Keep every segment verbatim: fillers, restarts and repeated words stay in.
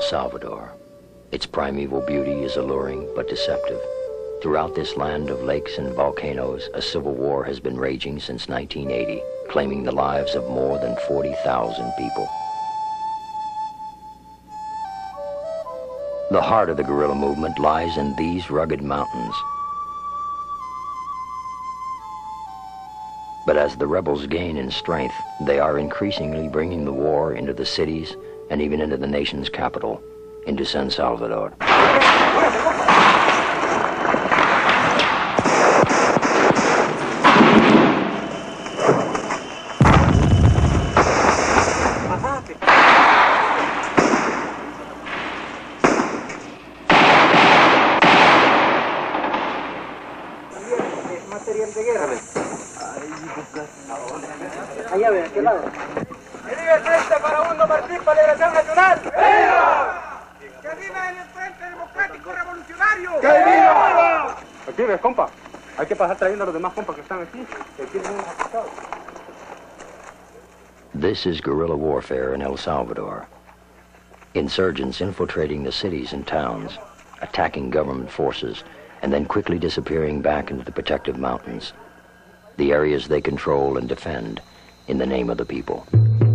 Salvador. Its primeval beauty is alluring but deceptive. Throughout this land of lakes and volcanoes, a civil war has been raging since nineteen eighty, claiming the lives of more than forty thousand people. The heart of the guerrilla movement lies in these rugged mountains. But as the rebels gain in strength, they are increasingly bringing the war into the cities and even into the nation's capital, into San Salvador. Allá ve, ¿a qué lado? ¡Que viva el Frente Farabundo Martí para la Liberación Nacional! ¡Viva! ¡Que viva el Frente Democrático Revolucionario! ¡Que viva! Aquí ves, compa. Hay que pasar trayendo a los demás compas que están aquí, que tienen unos afectados. This is guerrilla warfare in El Salvador. Insurgents infiltrating the cities and towns, attacking government forces, and then quickly disappearing back into the protective mountains, the areas they control and defend in the name of the people.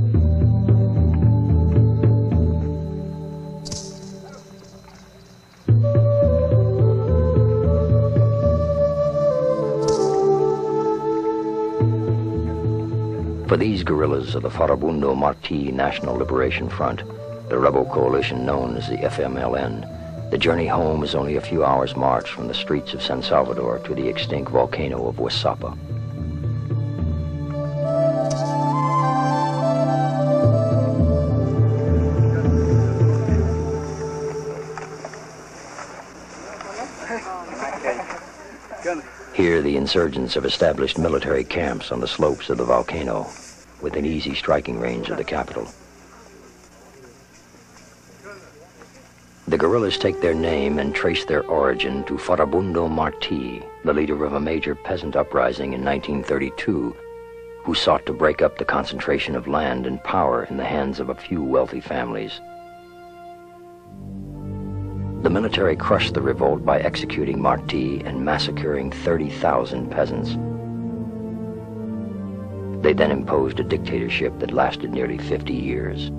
For these guerrillas of the Farabundo Martí National Liberation Front, the rebel coalition known as the F M L N, the journey home is only a few hours' march from the streets of San Salvador to the extinct volcano of Huesapa. Here, the insurgents have established military camps on the slopes of the volcano, within easy striking range of the capital. The guerrillas take their name and trace their origin to Farabundo Martí, the leader of a major peasant uprising in nineteen thirty-two, who sought to break up the concentration of land and power in the hands of a few wealthy families. The military crushed the revolt by executing Martí and massacring thirty thousand peasants. They then imposed a dictatorship that lasted nearly fifty years.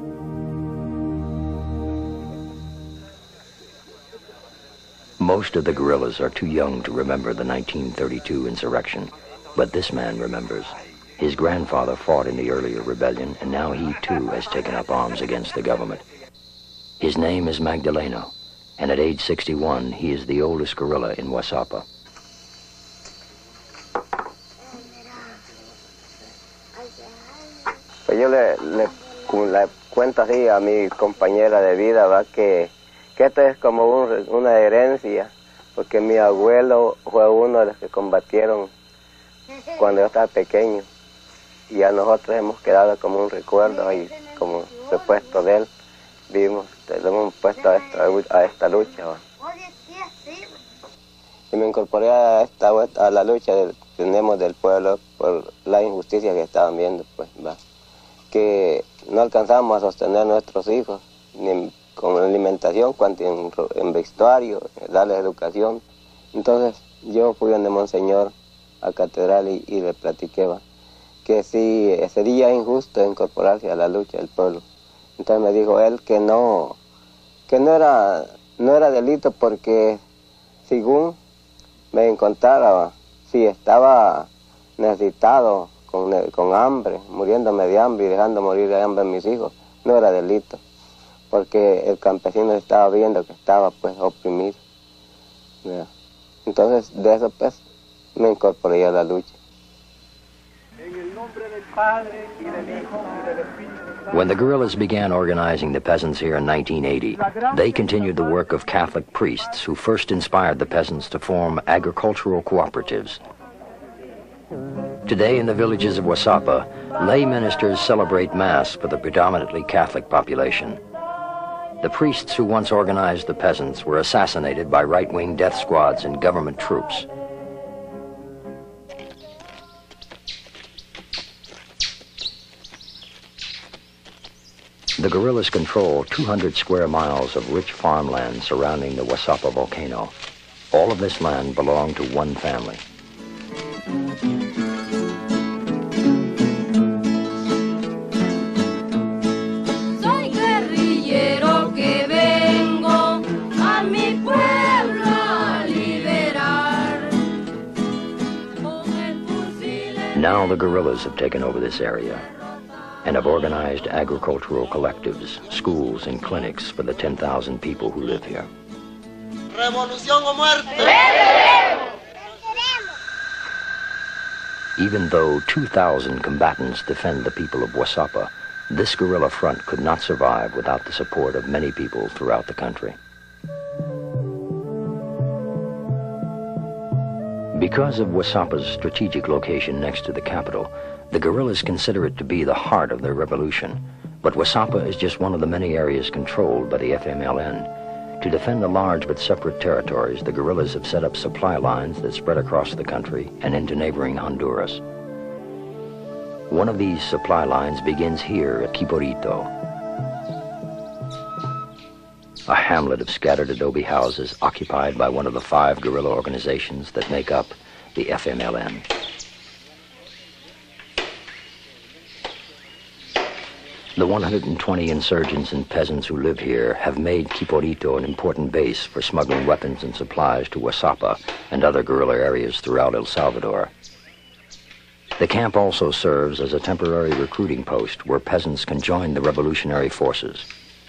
Most of the guerrillas are too young to remember the nineteen thirty-two insurrection, but this man remembers. His grandfather fought in the earlier rebellion, and now he too has taken up arms against the government. His name is Magdaleno, and at age sixty-one, he is the oldest guerrilla in Huesapa. Pues yo le, le, le cuento así a mi compañera de vida, ¿va? Que, que esto es como un, una herencia, porque mi abuelo fue uno de los que combatieron cuando yo estaba pequeño, y a nosotros hemos quedado como un recuerdo y como repuesto de él, vimos, le hemos puesto a esta, a esta lucha, ¿va? Y me incorporé a, esta, a la lucha que tenemos del pueblo por la injusticia que estaban viendo, pues, ¿va? Que no alcanzamos a sostener a nuestros hijos, ni con alimentación, cuanto en, en vestuario, darles educación. Entonces yo fui donde Monseñor a catedral y, y le platiqué, ¿va? Que sí sería injusto incorporarse a la lucha del pueblo. Entonces me dijo él que no, que no era, no era delito porque según me encontrara, si estaba necesitado, con, con hambre, muriéndome de hambre y dejando morir de hambre a mis hijos, no era delito, porque el campesino estaba viendo que estaba pues oprimido. ¿Verdad? Entonces de eso pues me incorporé a la lucha. En el nombre del Padre y del Hijo y del Espíritu Santo. When the guerrillas began organizing the peasants here in nineteen eighty, they continued the work of Catholic priests who first inspired the peasants to form agricultural cooperatives. Today in the villages of Huesapa, lay ministers celebrate Mass for the predominantly Catholic population. The priests who once organized the peasants were assassinated by right-wing death squads and government troops. The guerrillas control two hundred square miles of rich farmland surrounding the Wasapa volcano. All of this land belonged to one family. Soy guerrillero que vengo a mi pueblo a liberar. Now the guerrillas have taken over this area and have organized agricultural collectives, schools, and clinics for the ten thousand people who live here. Revolución o muerte. Even though two thousand combatants defend the people of Wasapa, this guerrilla front could not survive without the support of many people throughout the country. Because of Wasapa's strategic location next to the capital, the guerrillas consider it to be the heart of their revolution. But Wasapa is just one of the many areas controlled by the F M L N. To defend the large but separate territories, the guerrillas have set up supply lines that spread across the country and into neighboring Honduras. One of these supply lines begins here at Quiporito, a hamlet of scattered adobe houses occupied by one of the five guerrilla organizations that make up the F M L N. The one hundred twenty insurgents and peasants who live here have made Quiporito an important base for smuggling weapons and supplies to Wasapa and other guerrilla areas throughout El Salvador. The camp also serves as a temporary recruiting post where peasants can join the revolutionary forces.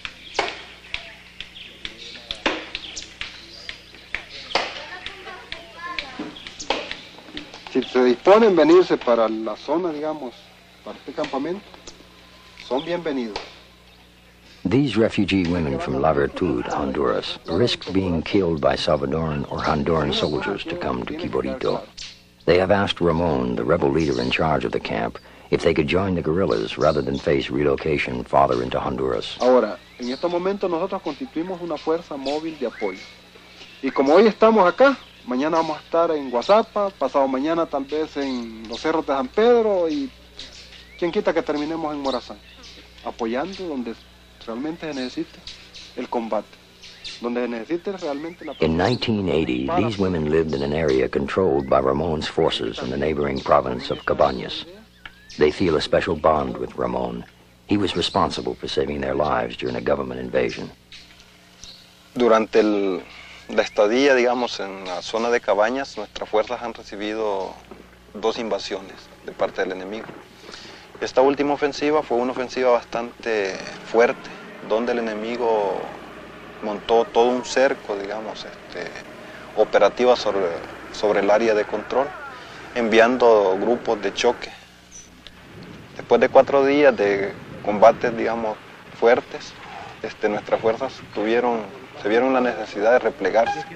Si se disponen venirse para la zona, digamos, para este campamento, son bienvenidos. These refugee women from La Virtud, Honduras, risked being killed by Salvadoran or Honduran soldiers to come to Quiporito. They have asked Ramon, the rebel leader in charge of the camp, if they could join the guerrillas rather than face relocation farther into Honduras. Ahora, en este momento nosotros constituimos una fuerza móvil de apoyo. Y como hoy estamos acá, mañana vamos a estar en Wasapa, pasado mañana tal vez en los cerros de San Pedro y quién quita que terminemos en Morazán, apoyando donde realmente se necesite el combate, donde se necesite realmente la... In nineteen eighty, these women lived in an area controlled by Ramon's forces in the neighboring province of Cabañas. They feel a special bond with Ramon. He was responsible for saving their lives during a government invasion. Durante el, la estadía, digamos, en la zona de Cabañas, nuestras fuerzas han recibido dos invasiones de parte del enemigo. Esta última ofensiva fue una ofensiva bastante fuerte, donde el enemigo montó todo un cerco, digamos, este, operativa sobre, sobre el área de control, enviando grupos de choque. Después de cuatro días de combates, digamos, fuertes, este, nuestras fuerzas tuvieron, se vieron la necesidad de replegarse.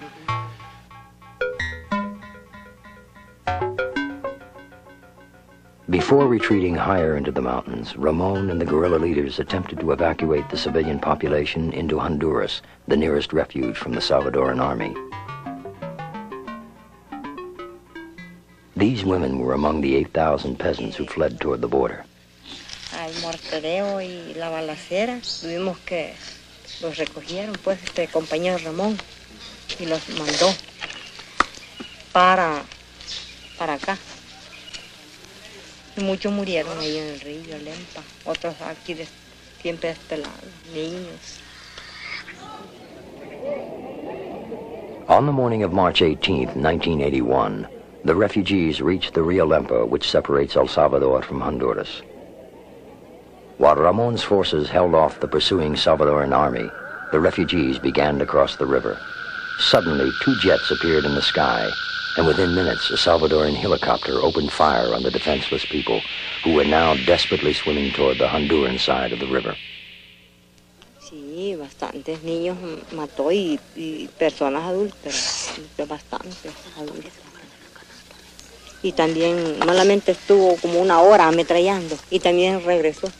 Before retreating higher into the mountains, Ramon and the guerrilla leaders attempted to evacuate the civilian population into Honduras, the nearest refuge from the Salvadoran army. These women were among the eight thousand peasants who fled toward the border. Al mortero y la balacera, tuvimos que los recogieron, pues, este compañero Ramón, y los mandó para, para acá. Y muchos murieron ahí en el río Lempa, otros aquí de, siempre despelados, niños. On the morning of March eighteenth, nineteen eighty-one, the refugees reached the Rio Lempa, which separates El Salvador from Honduras. While Ramon's forces held off the pursuing Salvadoran army, the refugees began to cross the river. Suddenly, two jets appeared in the sky, and within minutes, a Salvadoran helicopter opened fire on the defenseless people, who were now desperately swimming toward the Honduran side of the river. Sí, bastantes niños mató y, y personas adultas, bastantes adultos. Y también malamente estuvo como una hora ametrallando y también regresó.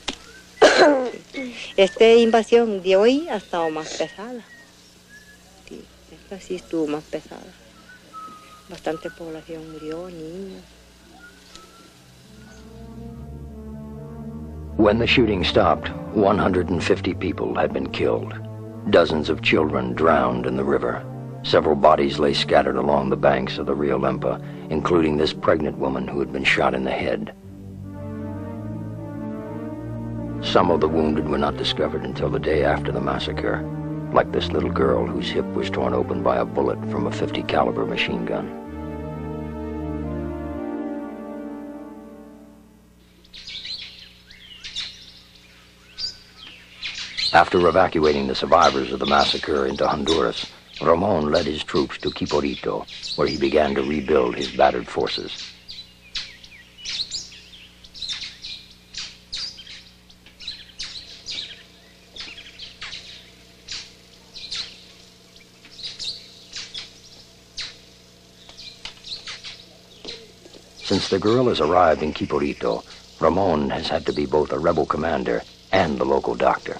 Esta invasión de hoy ha estado más pesada. Sí, esta sí estuvo más pesada. Bastante población murió, niños. When the shooting stopped, one hundred fifty people had been killed. Dozens of children drowned in the river. Several bodies lay scattered along the banks of the Rio Lempa, including this pregnant woman who had been shot in the head. Some of the wounded were not discovered until the day after the massacre, like this little girl whose hip was torn open by a bullet from a fifty caliber machine gun. After evacuating the survivors of the massacre into Honduras, Ramon led his troops to Quiporito, where he began to rebuild his battered forces. Since the guerrillas arrived in Quiporito, Ramon has had to be both a rebel commander and the local doctor.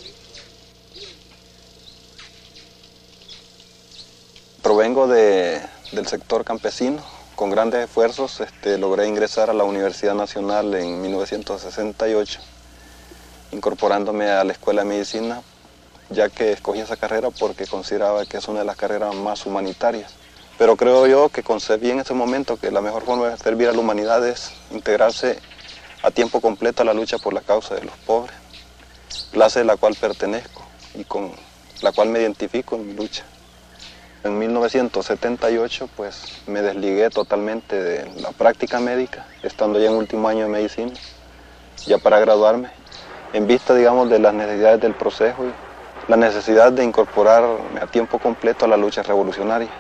Provengo de, del sector campesino. Con grandes esfuerzos este, logré ingresar a la Universidad Nacional en mil novecientos sesenta y ocho, incorporándome a la Escuela de Medicina, ya que escogí esa carrera porque consideraba que es una de las carreras más humanitarias. Pero creo yo que concebí en ese momento que la mejor forma de servir a la humanidad es integrarse a tiempo completo a la lucha por la causa de los pobres, clase de la cual pertenezco y con la cual me identifico en mi lucha. En mil novecientos setenta y ocho pues me desligué totalmente de la práctica médica, estando ya en último año de medicina, ya para graduarme, en vista, digamos, de las necesidades del proceso y la necesidad de incorporarme a tiempo completo a la lucha revolucionaria.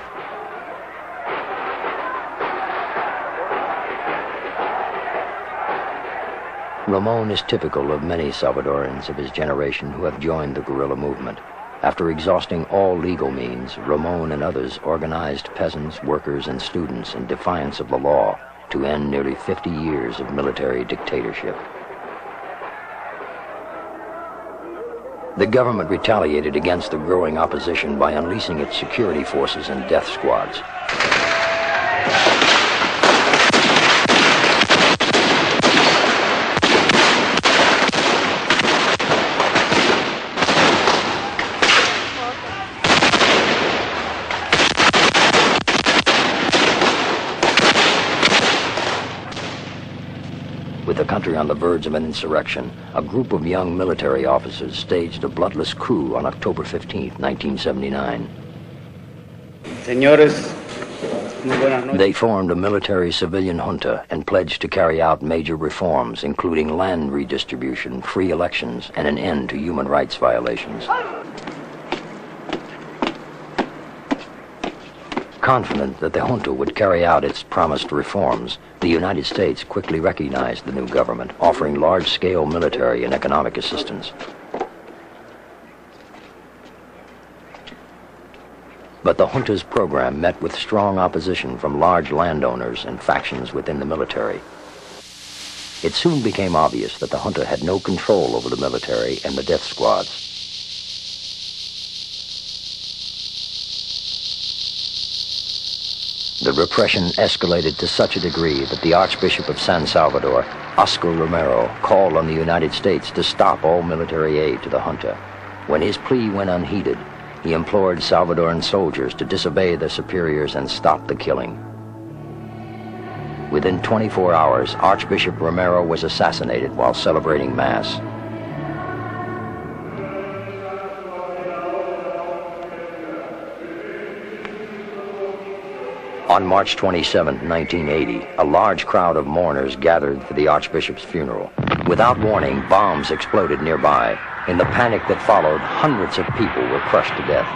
Ramon is typical of many Salvadorans of his generation who have joined the guerrilla movement. After exhausting all legal means, Ramon and others organized peasants, workers, and students in defiance of the law to end nearly fifty years of military dictatorship. The government retaliated against the growing opposition by unleashing its security forces and death squads. With the country on the verge of an insurrection, a group of young military officers staged a bloodless coup on October fifteenth, nineteen seventy-nine. Señores, muy buenas noches. They formed a military-civilian junta and pledged to carry out major reforms, including land redistribution, free elections, and an end to human rights violations. Confident that the junta would carry out its promised reforms, the United States quickly recognized the new government, offering large-scale military and economic assistance. But the junta's program met with strong opposition from large landowners and factions within the military. It soon became obvious that the junta had no control over the military and the death squads. The repression escalated to such a degree that the Archbishop of San Salvador, Oscar Romero, called on the United States to stop all military aid to the junta. When his plea went unheeded, he implored Salvadoran soldiers to disobey their superiors and stop the killing. Within twenty-four hours, Archbishop Romero was assassinated while celebrating Mass. On March twenty-seventh, nineteen eighty, a large crowd of mourners gathered for the Archbishop's funeral. Without warning, bombs exploded nearby. In the panic that followed, hundreds of people were crushed to death.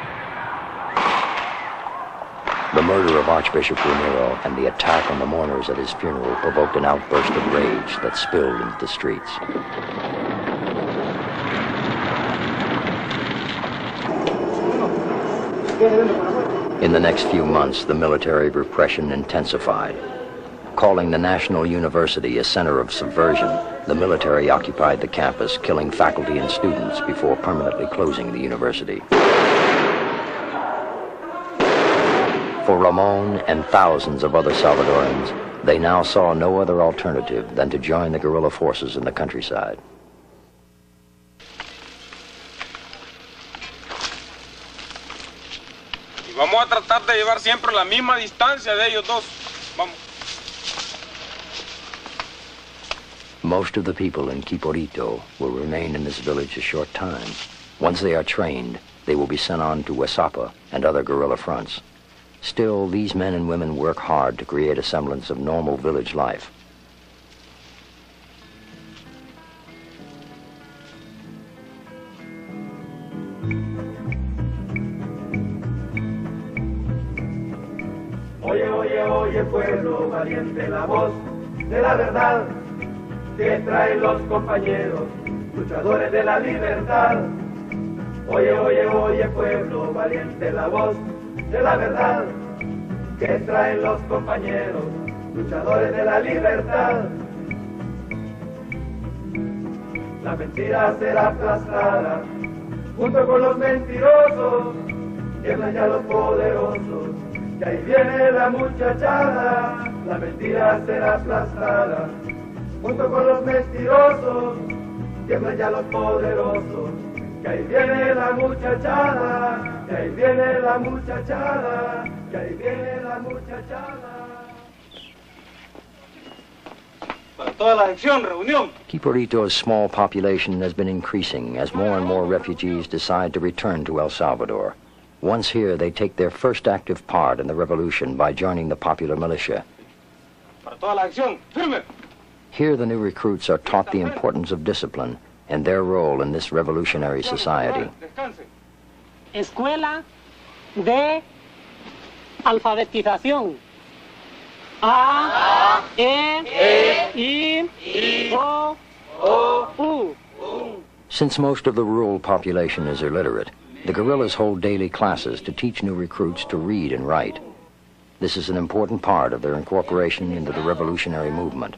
The murder of Archbishop Romero and the attack on the mourners at his funeral provoked an outburst of rage that spilled into the streets. In the next few months, the military repression intensified. Calling the National University a center of subversion, the military occupied the campus, killing faculty and students before permanently closing the university. For Ramon and thousands of other Salvadorans, They now saw no other alternative than to join the guerrilla forces in the countryside. Y vamos a tratar de llevar siempre la misma distancia de ellos dos. Vamos. Most of the people in Quiporito will remain in this village a short time. Once they are trained, they will be sent on to Huesapa and other guerrilla fronts. Still, these men and women work hard to create a semblance of normal village life. Oye, oye, oye, pueblo valiente, la voz de la verdad que traen los compañeros, luchadores de la libertad. Oye, oye, oye, pueblo valiente, la voz de la verdad que traen los compañeros, luchadores de la libertad. La mentira será aplastada junto con los mentirosos, tiemblan ya los poderosos, que ahí viene la muchachada. La mentira será aplastada junto con los mentirosos, tiemblan ya los poderosos, que ahí viene la muchachada, que ahí viene la muchachada, que ahí viene la muchachada. Para toda la sección, reunión. Quiporito's small population has been increasing as more and more refugees decide to return to El Salvador. Once here, they take their first active part in the revolution by joining the popular militia. Para toda la acción, firme. Here, the new recruits are taught the importance of discipline and their role in this revolutionary society. Escuela de alfabetización. A, E, I, O, U. Since most of the rural population is illiterate, the guerrillas hold daily classes to teach new recruits to read and write. This is an important part of their incorporation into the revolutionary movement.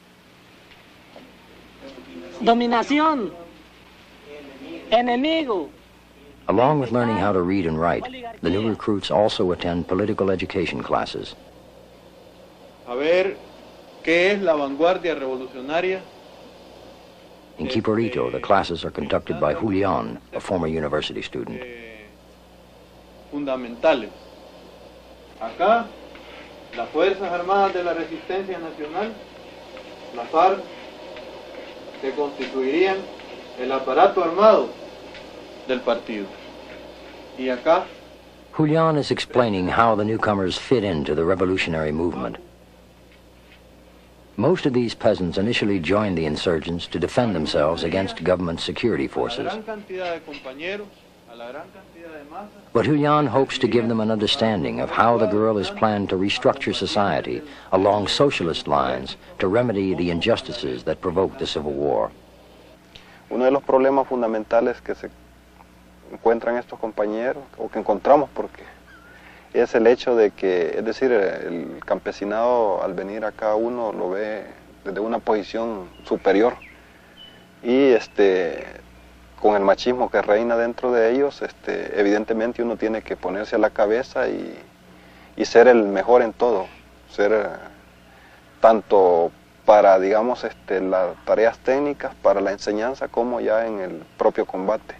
Dominación. Enemigo. Along with learning how to read and write, the new recruits also attend political education classes. A ver, ¿qué es la vanguardia revolucionaria? In Quiporito, the classes are conducted by Julián, a former university student. Fundamentales. Acá, las Fuerzas Armadas de la Resistencia Nacional, la FARC, que constituirían el aparato armado del partido. Y acá, Julián is explaining how the newcomers fit into the revolutionary movement. Most of these peasants initially joined the insurgents to defend themselves against government security forces. But Julián hopes to give them an understanding of how the guerrillas plan to restructure society along socialist lines to remedy the injustices that provoked the Civil War. Uno de los problemas fundamentales que se encuentran estos compañeros, o que encontramos porque es el hecho de que, es decir, el campesinado al venir acá uno lo ve desde una posición superior y este, con el machismo que reina dentro de ellos, este, evidentemente uno tiene que ponerse a la cabeza y, y ser el mejor en todo, ser eh, tanto para, digamos, este, las tareas técnicas, para la enseñanza, como ya en el propio combate.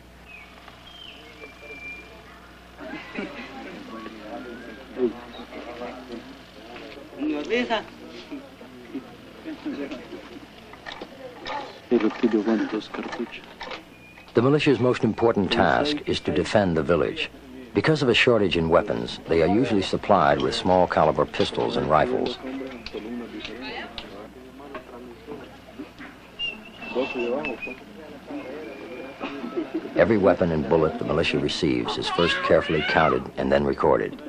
The militia's most important task is to defend the village. Because of a shortage in weapons, they are usually supplied with small caliber pistols and rifles. Every weapon and bullet the militia receives is first carefully counted and then recorded.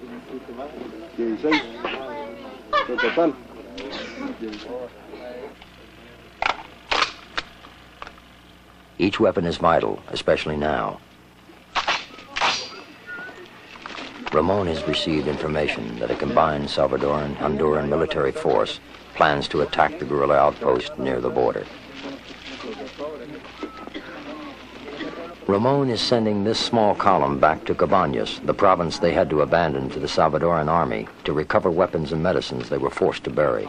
Each weapon is vital, especially now. Ramon has received information that a combined Salvadoran-Honduran military force plans to attack the guerrilla outpost near the border. Ramon is sending this small column back to Cabañas, the province they had to abandon to the Salvadoran army, to recover weapons and medicines they were forced to bury.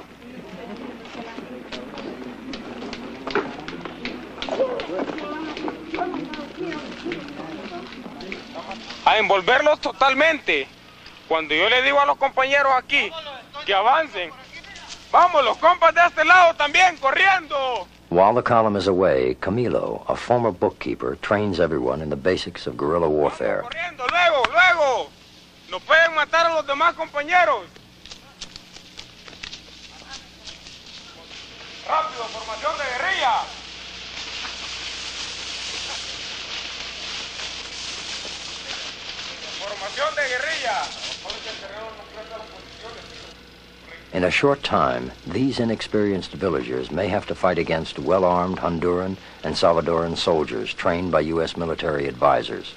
A envolverlos totalmente. Cuando yo le digo a los compañeros aquí que avancen, vamos los compas de este lado también, corriendo. While the column is away, Camilo, a former bookkeeper, trains everyone in the basics of guerrilla warfare. Corriendo, luego, luego. No pueden matar a los demás compañeros. Rápido, formación de guerrilla. Formación de guerrilla. In a short time, these inexperienced villagers may have to fight against well-armed Honduran and Salvadoran soldiers trained by U S military advisors.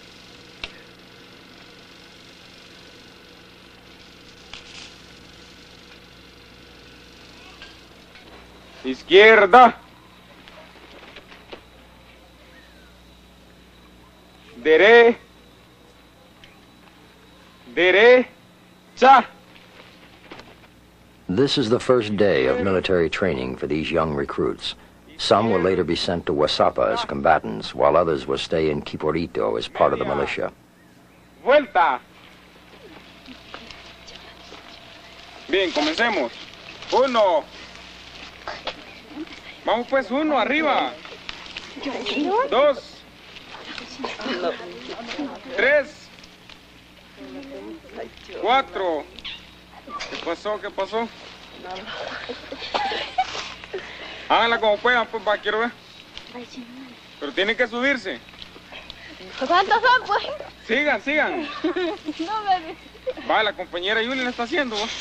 Izquierda. Dere. Derecha. This is the first day of military training for these young recruits. Some will later be sent to Wazapa as combatants, while others will stay in Quiporito as part of the militia. Vuelta. Bien, comencemos. Uno. Vamos pues, uno, arriba. Dos. Tres. Cuatro. ¿Qué pasó? ¿Qué pasó? Háganla como puedan, pues, va, quiero ver. Pero tienen que subirse. ¿Cuántos son, pues? Sigan, sigan. No me... Va, la compañera Yuli la está haciendo, va.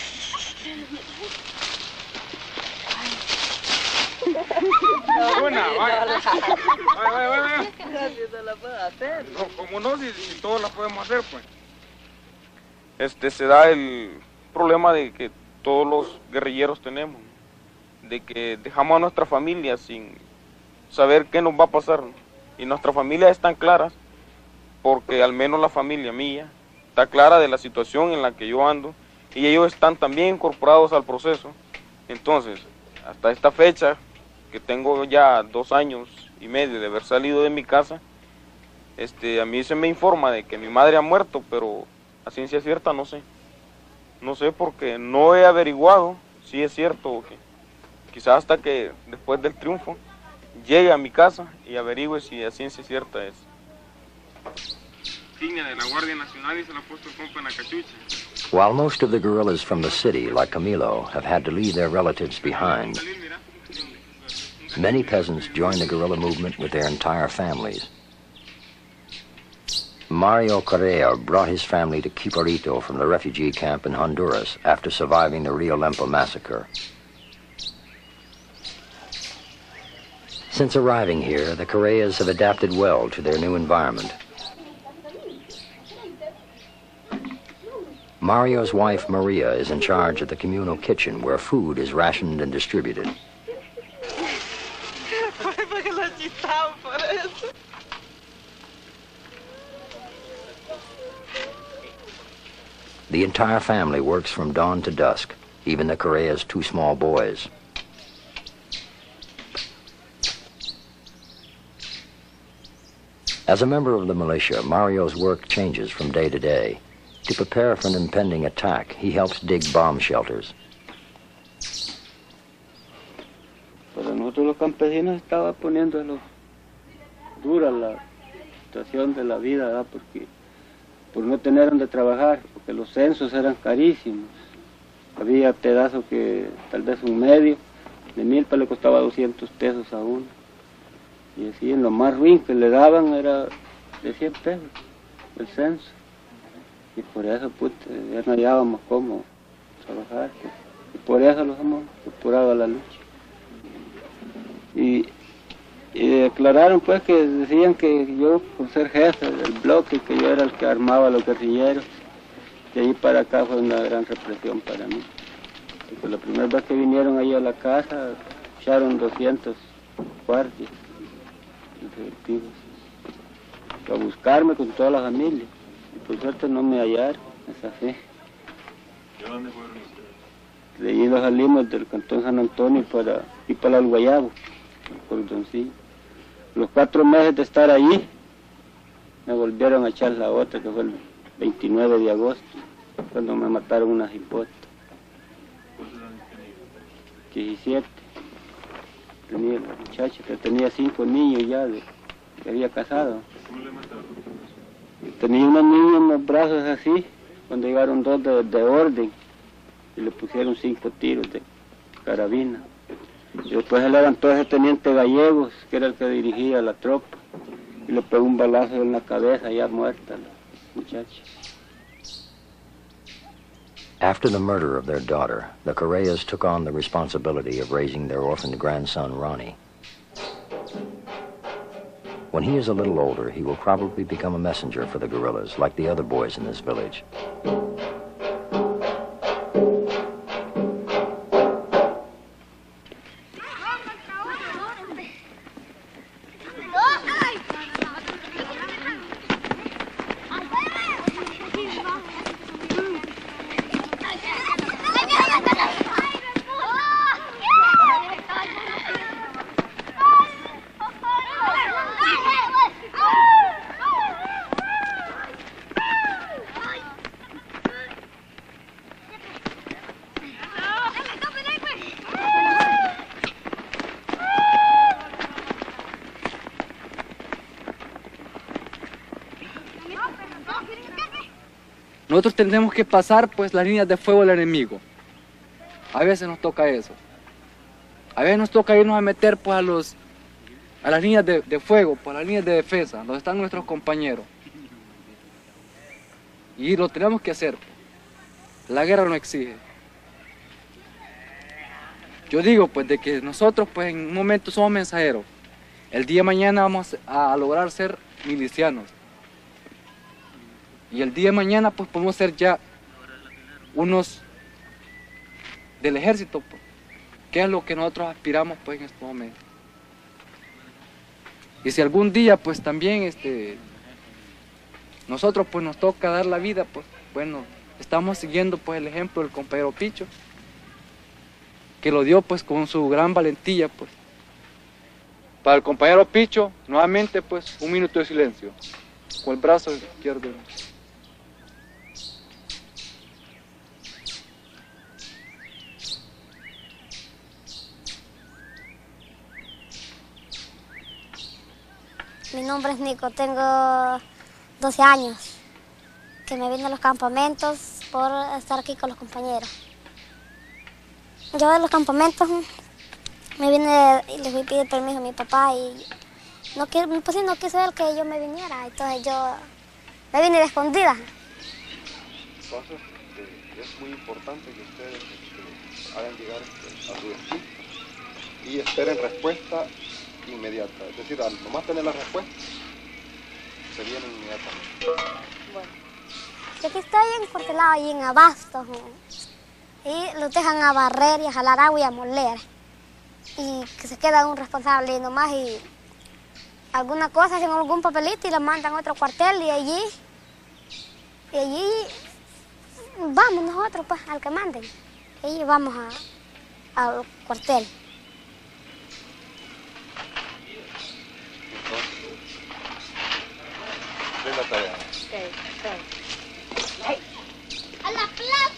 Una, vaya. Vaya, vaya, vaya. No la puedo hacer. No, ¿cómo no? Si, si todos la podemos hacer, pues. Este, se da el problema de que todos los guerrilleros tenemos, de que dejamos a nuestra familia sin saber qué nos va a pasar. Y nuestras familias están claras, porque al menos la familia mía está clara de la situación en la que yo ando, y ellos están también incorporados al proceso. Entonces, hasta esta fecha, que tengo ya dos años y medio de haber salido de mi casa, este, a mí se me informa de que mi madre ha muerto, pero a ciencia cierta no sé. No sé porque no he averiguado si es cierto o qué. Quizás hasta que después del triunfo llegue a mi casa y averigüe si a ciencia cierta es. Insignia de la Guardia Nacional y se la ha puesto el compa en la cachucha. While most of the guerrillas from the city, like Camilo, have had to leave their relatives behind, many peasants join the guerrilla movement with their entire families. Mario Correa brought his family to Quiporito from the refugee camp in Honduras after surviving the Rio Lempa massacre. Since arriving here, the Correas have adapted well to their new environment. Mario's wife, Maria, is in charge of the communal kitchen where food is rationed and distributed. The entire family works from dawn to dusk, even the Correa's two small boys. As a member of the militia, Mario's work changes from day to day. To prepare for an impending attack, he helps dig bomb shelters. Para nosotros los campesinos estaba poniéndolo dura la situación de la vida, ¿verdad? Porque por no tener donde trabajar, porque los censos eran carísimos. Había pedazos que tal vez un medio de milpa le costaba doscientos pesos a uno. Y así en lo más ruin que le daban era de cien pesos el censo. Y por eso pues, ya no hallábamos cómo trabajar. Pues. Y por eso los hemos incorporado a la lucha. Y, y declararon pues que decían que yo, por ser jefe del bloque, que yo era el que armaba a los guerrilleros. De ahí para acá fue una gran represión para mí. Porque la primera vez que vinieron ahí a la casa, echaron doscientos guardias efectivos. a buscarme con toda la familia. Y por suerte no me hallaron esa fe. ¿De dónde fueron ustedes? De ahí nos salimos del cantón San Antonio para ir para el Guayabo, por Cordoncillo. Los cuatro meses de estar allí, me volvieron a echar la otra, que fue el veintinueve de agosto, cuando me mataron una jipota. ¿Cuántos años tenía? diecisiete. Tenía la muchacha que tenía cinco niños ya, de, que había casado. ¿Cómo le mataron? Tenía una niña en los brazos así, cuando llegaron dos de, de orden, y le pusieron cinco tiros de carabina. Y después se levantó ese teniente Gallegos, que era el que dirigía la tropa, y le pegó un balazo en la cabeza, ya muerta la muchacha. After the murder of their daughter, the Correas took on the responsibility of raising their orphaned grandson, Ronnie. When he is a little older, he will probably become a messenger for the guerrillas, like the other boys in this village. Nosotros tendremos que pasar pues las líneas de fuego del enemigo. A veces nos toca eso. A veces nos toca irnos a meter pues a los a las líneas de, de fuego, pues a las líneas de defensa, donde están nuestros compañeros. Y lo tenemos que hacer. La guerra lo exige. Yo digo pues de que nosotros pues en un momento somos mensajeros. El día de mañana vamos a lograr ser milicianos. Y el día de mañana pues podemos ser ya unos del ejército, pues, que es lo que nosotros aspiramos pues en este momento. Y si algún día pues también este, nosotros pues nos toca dar la vida, pues bueno, estamos siguiendo pues el ejemplo del compañero Picho, que lo dio pues con su gran valentía pues. Para el compañero Picho, nuevamente pues un minuto de silencio, con el brazo izquierdo. Mi nombre es Nico, tengo doce años, que me vine a los campamentos por estar aquí con los compañeros. Yo de los campamentos me vine y les voy a pedir permiso a mi papá y no, pues, no quiso él que yo me viniera, entonces yo me vine de escondida. Entonces este, es muy importante que ustedes este, hagan llegar este, a su destino y esperen respuesta inmediata, es decir, al nomás tener la respuesta, se viene inmediatamente. Bueno, yo aquí estoy encuartelado ahí en Abastos, y los dejan a barrer y a jalar agua y a moler, y que se queda un responsable y nomás, y alguna cosa, hacen algún papelito y lo mandan a otro cuartel, y allí, y allí vamos nosotros pues al que manden, y allí vamos a, al cuartel. Es la tarea. Sí, sí. Hey. ¡A la plaza!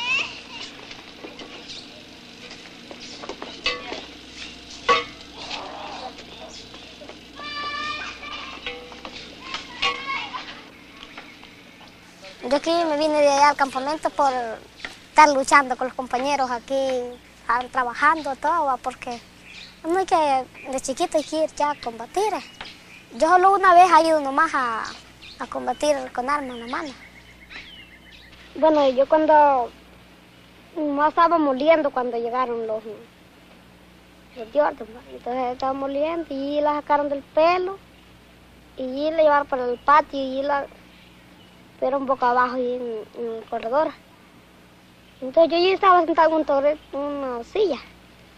Yo aquí me vine de allá al campamento por estar luchando con los compañeros aquí, trabajando todo, porque no hay que, de chiquito hay que ir ya a combatir. Yo solo una vez he ido nomás a, a combatir con armas en la mano. Bueno, yo cuando más estaba moliendo cuando llegaron los, los Jordan, entonces estaba moliendo y la sacaron del pelo y la llevaron para el patio y la pusieron boca abajo y en, en el corredor. Entonces yo ya estaba sentado en una silla.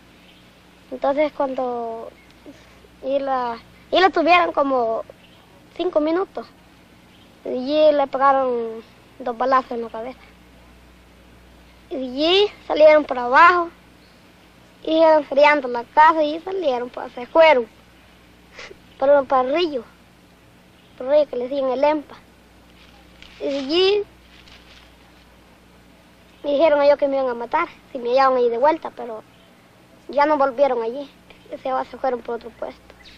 Entonces cuando y la, y la tuvieron como cinco minutos. Y allí le pegaron dos balazos en la cabeza. Y allí salieron por abajo, y iban friando la casa y salieron, pues se fueron. Para, para el río, para el río que le decían el Empa. Y de allí me dijeron a ellos que me iban a matar, si me hallaban ahí de vuelta, pero ya no volvieron allí, se, se fueron por otro puesto.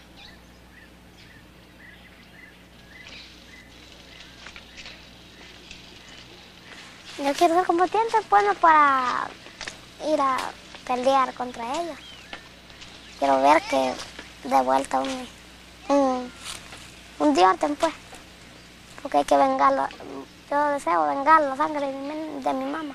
Yo quiero ser combatiente, bueno, para ir a pelear contra ellos. Quiero ver que de vuelta un, un, un diorden, pues, porque hay que vengarlo. Yo deseo vengar la sangre de mi, de mi mamá.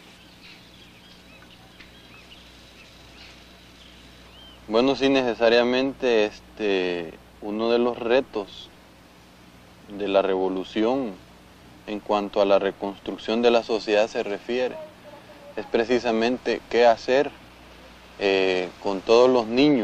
Bueno, sí, necesariamente este, uno de los retos de la revolución en cuanto a la reconstrucción de la sociedad se refiere, es precisamente qué hacer eh, con todos los niños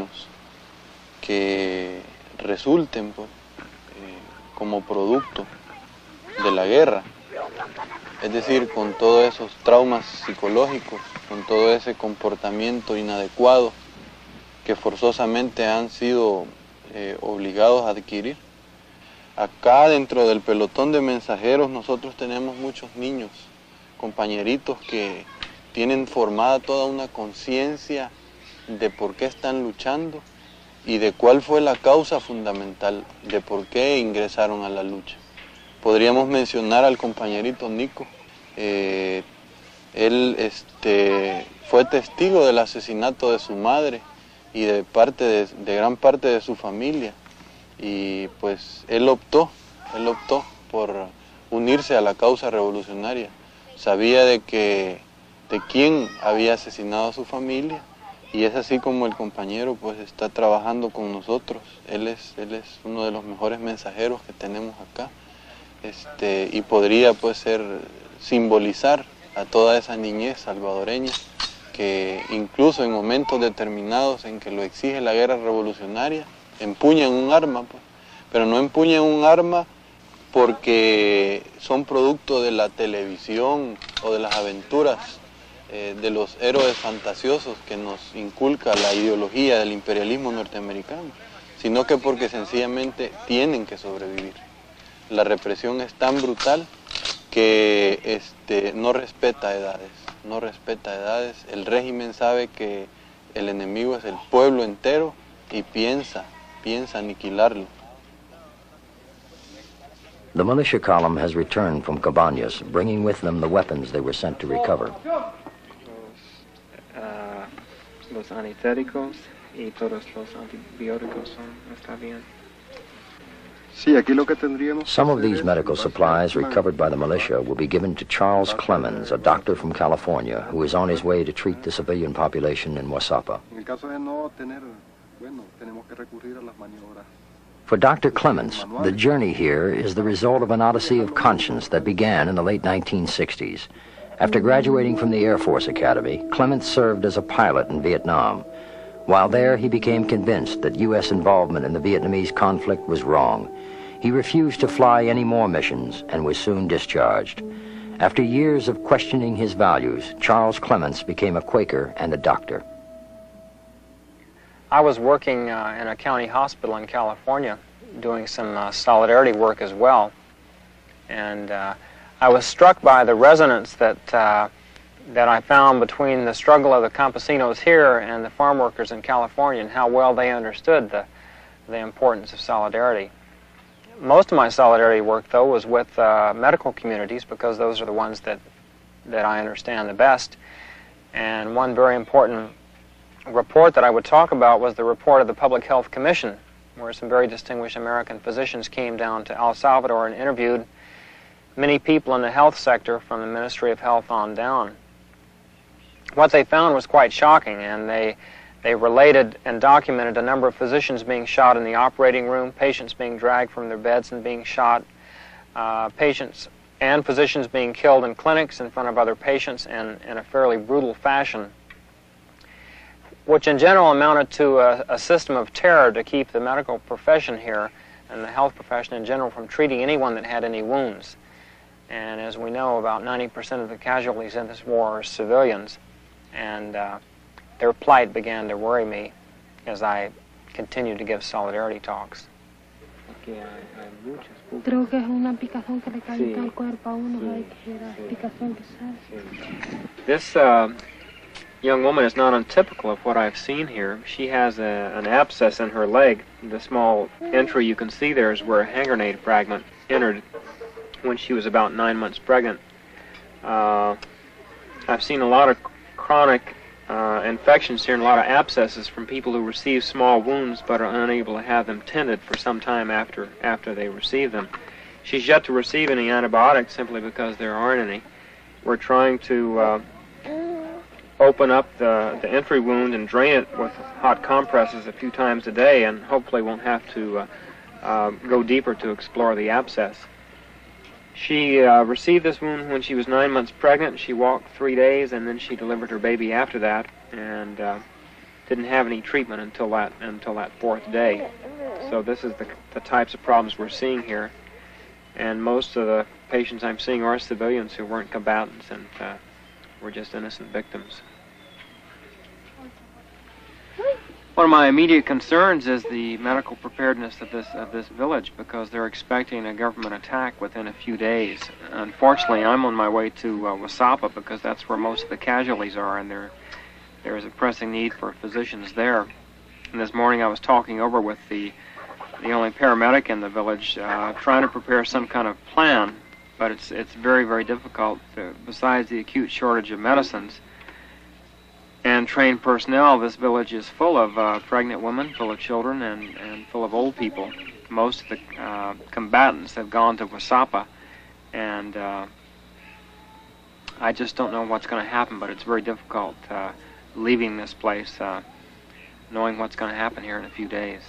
que resulten pues, eh, como producto de la guerra, es decir, con todos esos traumas psicológicos, con todo ese comportamiento inadecuado que forzosamente han sido eh, obligados a adquirir. Acá dentro del pelotón de mensajeros nosotros tenemos muchos niños, compañeritos que tienen formada toda una conciencia de por qué están luchando y de cuál fue la causa fundamental de por qué ingresaron a la lucha. Podríamos mencionar al compañerito Nico. Eh, él este, fue testigo del asesinato de su madre y de, parte de, de gran parte de su familia. Y pues él optó, él optó por unirse a la causa revolucionaria. Sabía de que de quién había asesinado a su familia y es así como el compañero pues está trabajando con nosotros. Él es, él es uno de los mejores mensajeros que tenemos acá, este, y podría pues ser, simbolizar a toda esa niñez salvadoreña que incluso en momentos determinados en que lo exige la guerra revolucionaria, empuñan un arma, pues, pero no empuñan un arma porque son producto de la televisión o de las aventuras eh, de los héroes fantasiosos que nos inculca la ideología del imperialismo norteamericano, sino que porque sencillamente tienen que sobrevivir. La represión es tan brutal que este, no respeta edades, no respeta edades. El régimen sabe que el enemigo es el pueblo entero y piensa piensa aniquilarlo. The militia column has returned from Cabañas, bringing with them the weapons they were sent to recover. Los, uh, los anestésicos y todos los antibióticos son, está bien. Sí, aquí lo que tendríamos. Some of these medical supplies recovered by the militia will be given to Charles Clemens, a doctor from California, who is on his way to treat the civilian population in Wasapa. En el caso de no tener, bueno, tenemos que recurrir a las maniobras. For Doctor Clemens, the journey here is the result of an odyssey of conscience that began in the late nineteen sixties. After graduating from the Air Force Academy, Clemens served as a pilot in Vietnam. While there, he became convinced that U S involvement in the Vietnamese conflict was wrong. He refused to fly any more missions and was soon discharged. After years of questioning his values, Charles Clemens became a Quaker and a doctor. I was working uh, in a county hospital in California doing some uh, solidarity work as well. And uh, I was struck by the resonance that, uh, that I found between the struggle of the campesinos here and the farm workers in California and how well they understood the, the importance of solidarity. Most of my solidarity work, though, was with uh, medical communities because those are the ones that, that I understand the best. And one very important report that I would talk about was the report of the Public Health Commission, where some very distinguished American physicians came down to El Salvador and interviewed many people in the health sector from the Ministry of Health on down. What they found was quite shocking, and they, they related and documented a number of physicians being shot in the operating room, patients being dragged from their beds and being shot, uh, patients and physicians being killed in clinics in front of other patients in, in a fairly brutal fashion, which in general amounted to a, a system of terror to keep the medical profession here and the health profession in general from treating anyone that had any wounds. And as we know, about ninety percent of the casualties in this war are civilians, and uh, their plight began to worry me as I continued to give solidarity talks. Creo que es una picazón que le cae al cuerpo a uno, hay que la picazón que sale. This uh, young woman is not untypical of what I've seen here. She has a, an abscess in her leg. The small entry you can see there is where a hand grenade fragment entered when she was about nine months pregnant. Uh, I've seen a lot of chronic uh, infections here and a lot of abscesses from people who receive small wounds but are unable to have them tended for some time after, after they receive them. She's yet to receive any antibiotics simply because there aren't any. We're trying to uh, open up the, the entry wound and drain it with hot compresses a few times a day, and hopefully won't have to uh, uh, go deeper to explore the abscess. She uh, received this wound when she was nine months pregnant. She walked three days, and then she delivered her baby after that, and uh, didn't have any treatment until that until that fourth day. So this is the, the types of problems we're seeing here, and most of the patients I'm seeing are civilians who weren't combatants and uh, were just innocent victims. One of my immediate concerns is the medical preparedness of this of this village, because they're expecting a government attack within a few days. Unfortunately, I'm on my way to uh, Wasapa because that's where most of the casualties are, and there there is a pressing need for physicians there. And this morning I was talking over with the the only paramedic in the village, uh, trying to prepare some kind of plan, but it's it's very very difficult. To, besides the acute shortage of medicines and trained personnel, this village is full of uh, pregnant women, full of children, and, and full of old people. Most of the uh, combatants have gone to Wasapa, and uh, I just don't know what's going to happen, but it's very difficult uh, leaving this place, uh, knowing what's going to happen here in a few days.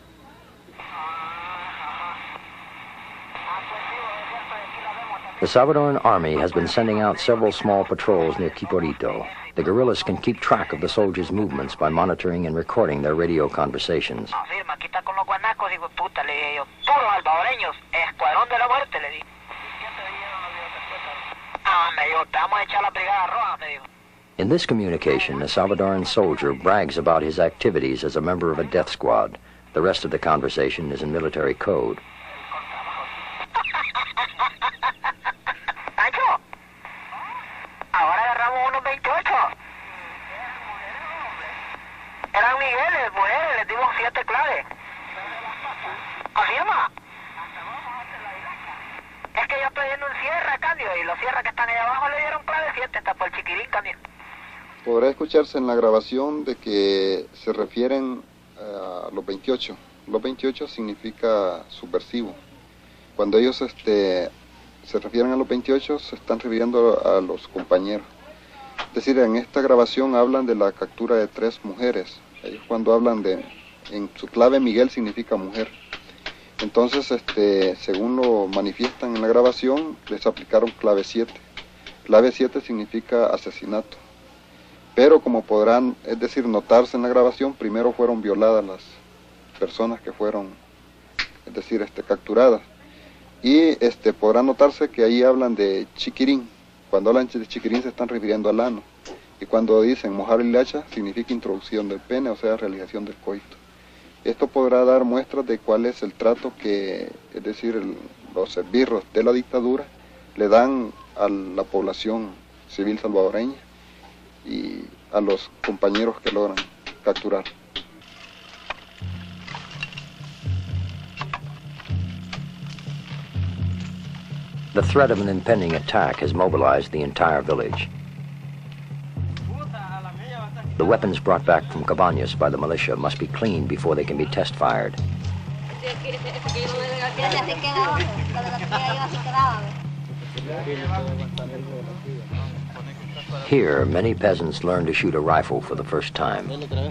The Salvadoran army has been sending out several small patrols near Quiporito. The guerrillas can keep track of the soldiers' movements by monitoring and recording their radio conversations. In this communication, a Salvadoran soldier brags about his activities as a member of a death squad. The rest of the conversation is in military code. Podrá escucharse en la grabación de que se refieren a los veintiocho. Los veintiocho significa subversivo. Cuando ellos este, se refieren a los veintiocho, se están refiriendo a los compañeros. Es decir, en esta grabación hablan de la captura de tres mujeres. Ellos cuando hablan de, en su clave Miguel significa mujer. Entonces, este, según lo manifiestan en la grabación, les aplicaron clave siete. Clave siete significa asesinato. Pero como podrán, es decir, notarse en la grabación, primero fueron violadas las personas que fueron, es decir, este, capturadas. Y este, podrá notarse que ahí hablan de chiquirín. Cuando hablan de chiquirín se están refiriendo al ano. Y cuando dicen mojar el hacha, significa introducción del pene, o sea, realización del coito. Esto podrá dar muestras de cuál es el trato que, es decir, el, los esbirros de la dictadura le dan a la población civil salvadoreña y a los compañeros que logran capturar. The threat of an impending attack has mobilized the entire village. The weapons brought back from Cabañas by the militia must be cleaned before they can be test fired. Here, many peasants learn to shoot a rifle for the first time.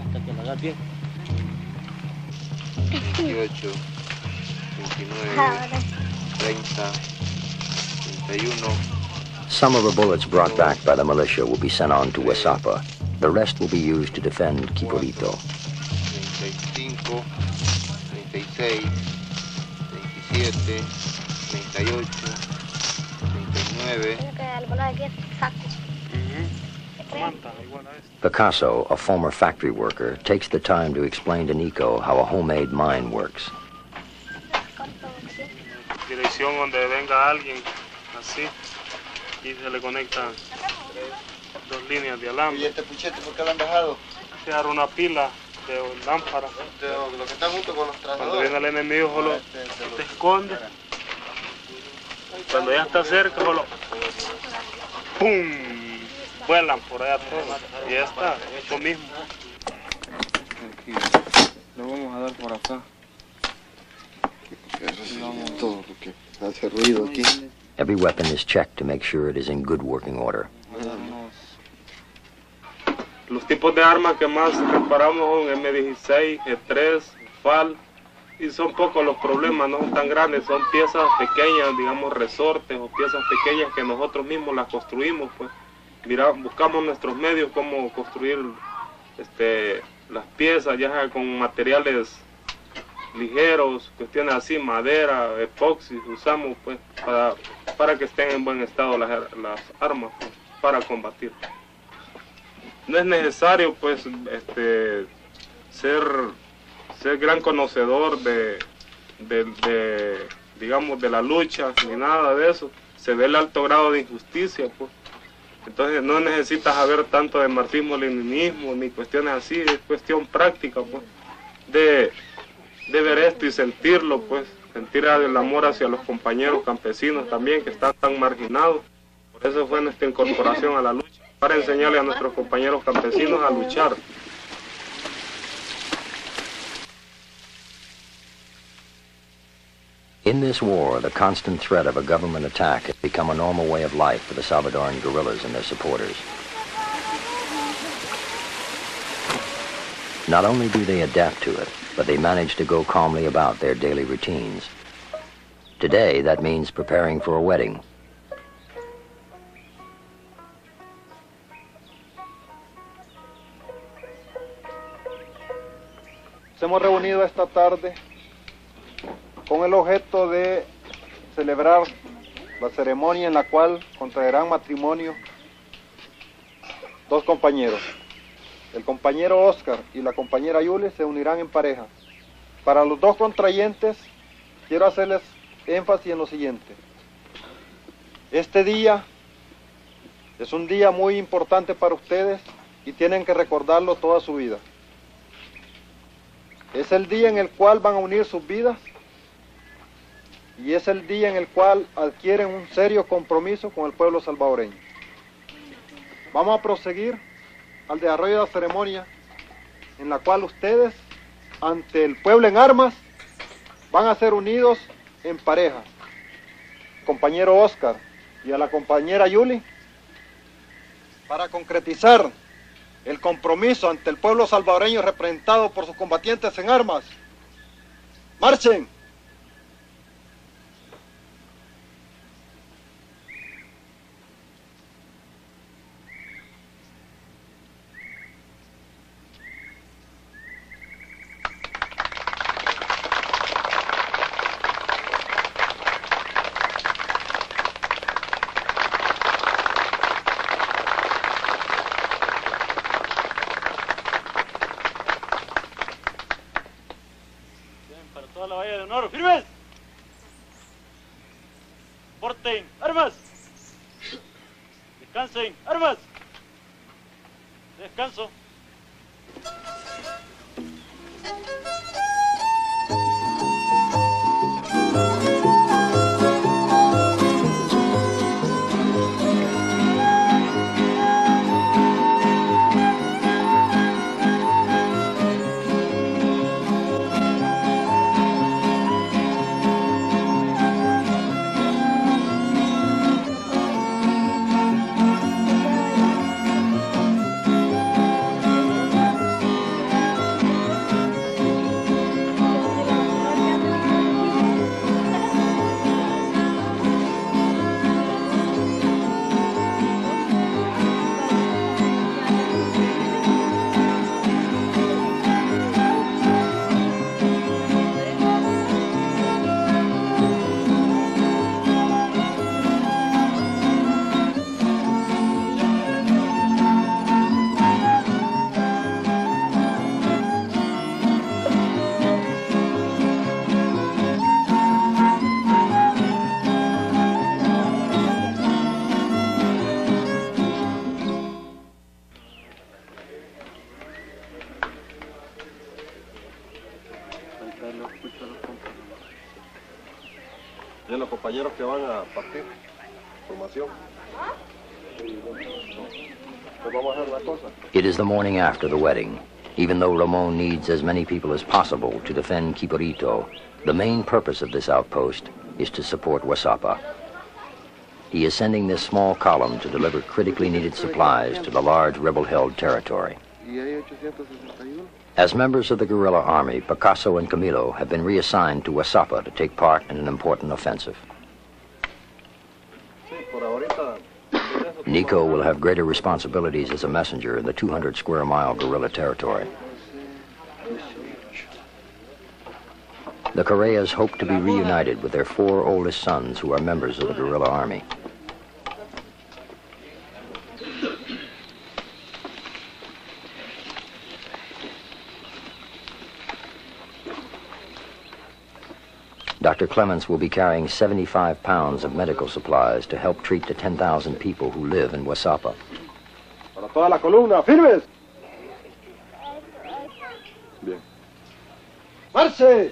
Some of the bullets brought back by the militia will be sent on to Wasapa. The rest will be used to defend Quiporito. siete, treinta y ocho, treinta y nueve. Picasso, a former factory worker, takes the time to explain to Nico how a homemade mine works. Dirección donde venga alguien, así, y se le conectan dos líneas de alambre. ¿Y este puchete por qué lo han dejado? Dejar una pila de lámpara. De lo que está junto con los Cuando trazadores. viene el enemigo solo te esconde. Cuando ya está cerca solo ¡pum! Vuelan por allá todos. Y ya está, lo mismo. Aquí. Lo vamos a dar por acá. Eso sí, todo porque hace ruido aquí. Every weapon is checked to make sure it is in good working order. Los tipos de armas que más reparamos son eme dieciséis, ge tres, fal, y son pocos los problemas, no son tan grandes, son piezas pequeñas, digamos resortes o piezas pequeñas que nosotros mismos las construimos, pues. Mira, buscamos nuestros medios cómo construir este, las piezas, ya sea con materiales ligeros, cuestiones así, madera, epoxi, usamos pues para, para que estén en buen estado las, las armas, pues, para combatir. No es necesario pues este, ser, ser gran conocedor de, de, de, digamos, de la lucha, ni nada de eso. Se ve el alto grado de injusticia, pues. Entonces no necesitas saber tanto de marxismo-leninismo ni cuestiones así, es cuestión práctica, pues, de, de ver esto y sentirlo, pues, sentir el amor hacia los compañeros campesinos también que están tan marginados. Por eso fue nuestra incorporación a la lucha, para enseñarle a nuestros compañeros campesinos a luchar. In this war, the constant threat of a government attack has become a normal way of life for the Salvadoran guerrillas and their supporters. Not only do they adapt to it, but they manage to go calmly about their daily routines. Today, that means preparing for a wedding. Nos hemos reunido esta tarde con el objeto de celebrar la ceremonia en la cual contraerán matrimonio dos compañeros. El compañero Oscar y la compañera Yuli se unirán en pareja. Para los dos contrayentes quiero hacerles énfasis en lo siguiente. Este día es un día muy importante para ustedes y tienen que recordarlo toda su vida. Es el día en el cual van a unir sus vidas y es el día en el cual adquieren un serio compromiso con el pueblo salvadoreño. Vamos a proseguir al desarrollo de la ceremonia en la cual ustedes, ante el pueblo en armas, van a ser unidos en pareja. Compañero Oscar y a la compañera Yuli, para concretizar el compromiso ante el pueblo salvadoreño representado por sus combatientes en armas. ¡Marchen! ¡Firmes! ¡Porten armas! ¡Descansen armas! ¡Descanso! De los compañeros que van a partir, formación. Pues vamos a hacer una cosa. It is the morning after the wedding. Even though Ramon needs as many people as possible to defend Quiparito, the main purpose of this outpost is to support Wazapa. He is sending this small column to deliver critically needed supplies to the large rebel-held territory. As members of the guerrilla army, Picasso and Camilo have been reassigned to Wazapa to take part in an important offensive. Nico will have greater responsibilities as a messenger in the two hundred square mile guerrilla territory. The Correas hope to be reunited with their four oldest sons who are members of the guerrilla army. Doctor Clements will be carrying seventy-five pounds of medical supplies to help treat the ten thousand people who live in Wazapa. Para toda la columna, firmes. Bien. ¡Marche!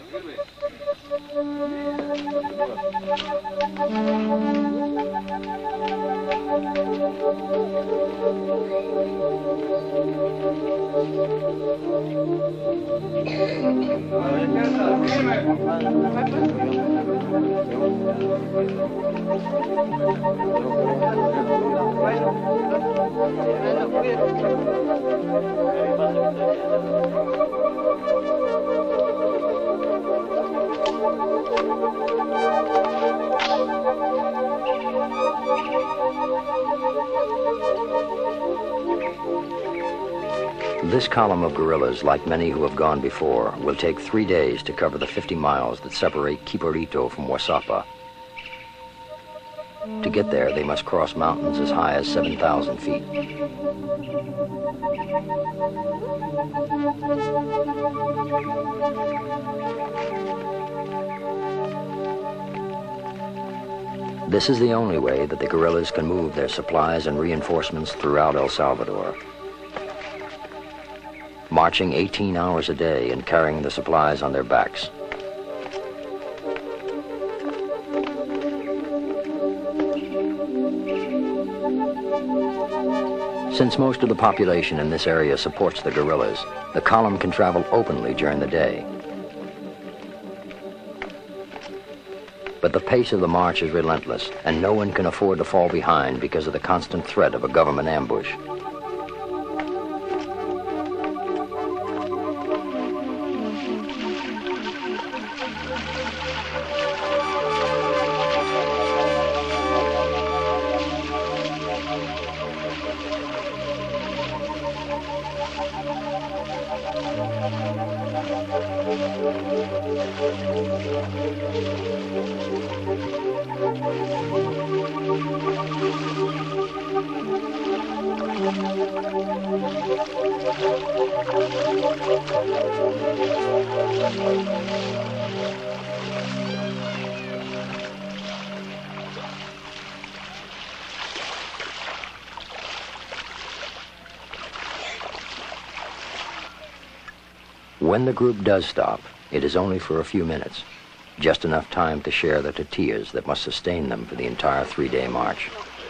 This column of guerrillas, like many who have gone before, will take three days to cover the fifty miles that separate Quiparito from Wazapa. To get there, they must cross mountains as high as seven thousand feet. This is the only way that the guerrillas can move their supplies and reinforcements throughout El Salvador. Marching eighteen hours a day and carrying the supplies on their backs. Since most of the population in this area supports the guerrillas, the column can travel openly during the day. But the pace of the march is relentless, and no one can afford to fall behind because of the constant threat of a government ambush. When the group does stop, it is only for a few minutes, just enough time to share the tortillas that must sustain them for the entire three-day march.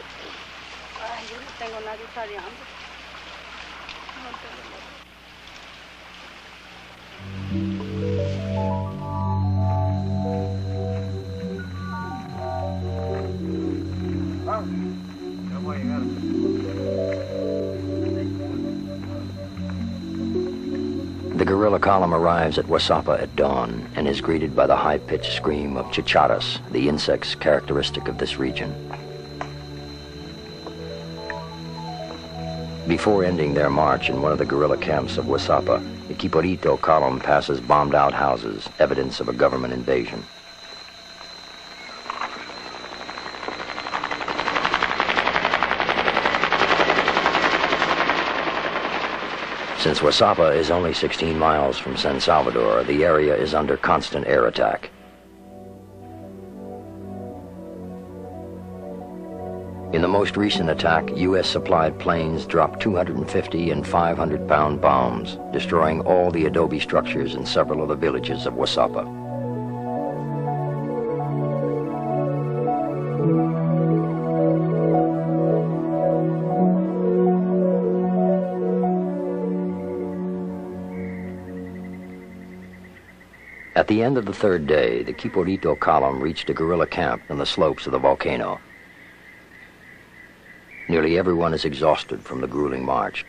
The guerrilla column arrives at Wazapa at dawn and is greeted by the high-pitched scream of chicharas, the insects characteristic of this region. Before ending their march in one of the guerrilla camps of Wazapa, the Quiparito column passes bombed-out houses, evidence of a government invasion. Since Wazapa is only sixteen miles from San Salvador, the area is under constant air attack. In the most recent attack, U S supplied planes dropped two hundred fifty and five hundred pound bombs, destroying all the adobe structures in several of the villages of Wasapa. At the end of the third day, the Quiporito column reached a guerrilla camp on the slopes of the volcano. Nearly everyone is exhausted from the grueling march.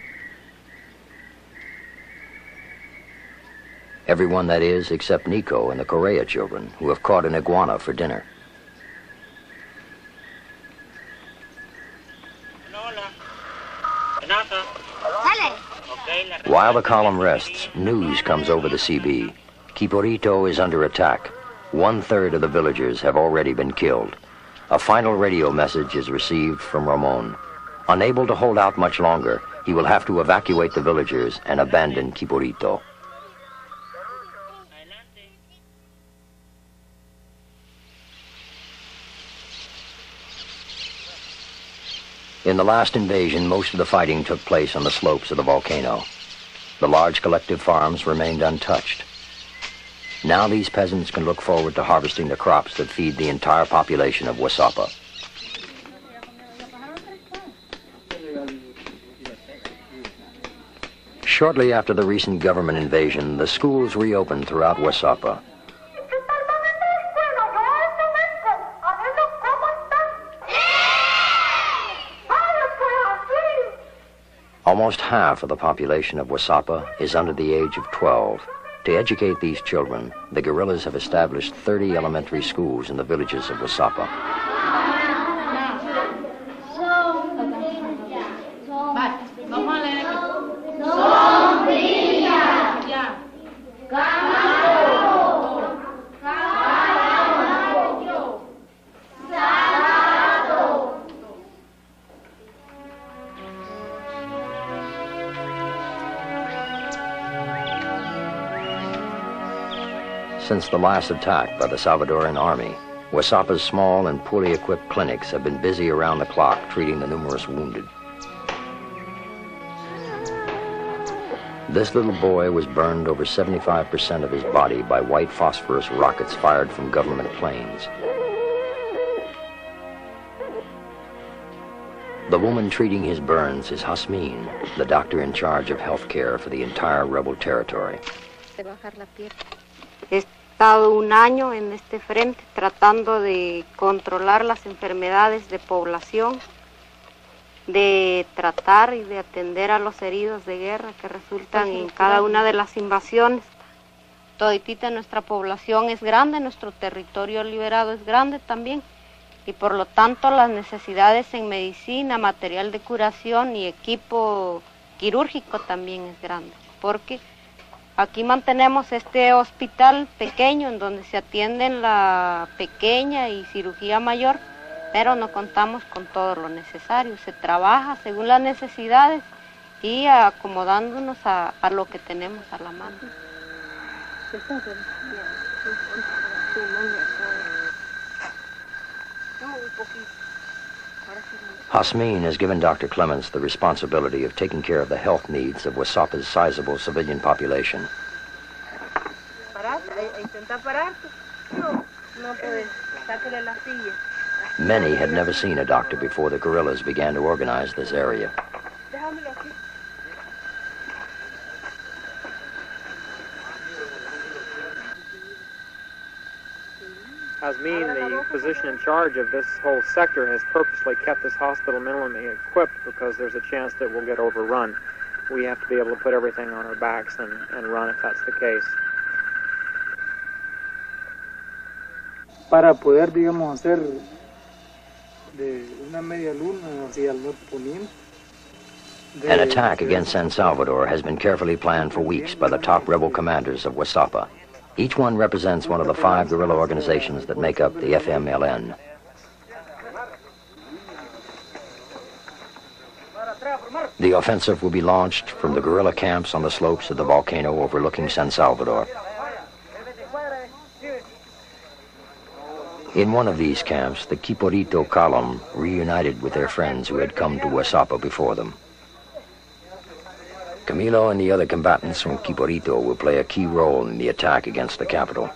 Everyone, that is, except Nico and the Correa children, who have caught an iguana for dinner. While the column rests, news comes over the C B. Quiporito is under attack. One-third of the villagers have already been killed. A final radio message is received from Ramon. Unable to hold out much longer, he will have to evacuate the villagers and abandon Quiporito. In the last invasion, most of the fighting took place on the slopes of the volcano. The large collective farms remained untouched. Now these peasants can look forward to harvesting the crops that feed the entire population of Wasapa. Shortly after the recent government invasion, the schools reopened throughout Wasapa. Almost half of the population of Wasapa is under the age of twelve. To educate these children, the guerrillas have established thirty elementary schools in the villages of Wasapa. Since the last attack by the Salvadoran army, Wasapa's small and poorly equipped clinics have been busy around the clock treating the numerous wounded. This little boy was burned over seventy-five percent of his body by white phosphorus rockets fired from government planes. The woman treating his burns is Jasmine, the doctor in charge of health care for the entire rebel territory. He estado un año en este frente tratando de controlar las enfermedades de población, de tratar y de atender a los heridos de guerra que resultan en cada una de las invasiones. Toditita nuestra población es grande, nuestro territorio liberado es grande también, y por lo tanto las necesidades en medicina, material de curación y equipo quirúrgico también es grande, porque aquí mantenemos este hospital pequeño en donde se atienden la pequeña y cirugía mayor, pero no contamos con todo lo necesario. Se trabaja según las necesidades y acomodándonos a, a lo que tenemos a la mano. Jasmine has given Doctor Clements the responsibility of taking care of the health needs of Wasapa's sizable civilian population. Many had never seen a doctor before the guerrillas began to organize this area. Jasmine, the physician in charge of this whole sector, has purposely kept this hospital minimally equipped because there's a chance that we'll get overrun. We have to be able to put everything on our backs and, and run if that's the case. Para poder, digamos, hacer de una media luna hacia el norte poniente. An attack against San Salvador has been carefully planned for weeks by the top rebel commanders of Wasapa. Each one represents one of the five guerrilla organizations that make up the F M L N. The offensive will be launched from the guerrilla camps on the slopes of the volcano overlooking San Salvador. In one of these camps, the Quiporito column reunited with their friends who had come to Wazapa before them. Camilo and the other combatants from Quiporito will play a key role in the attack against the capital.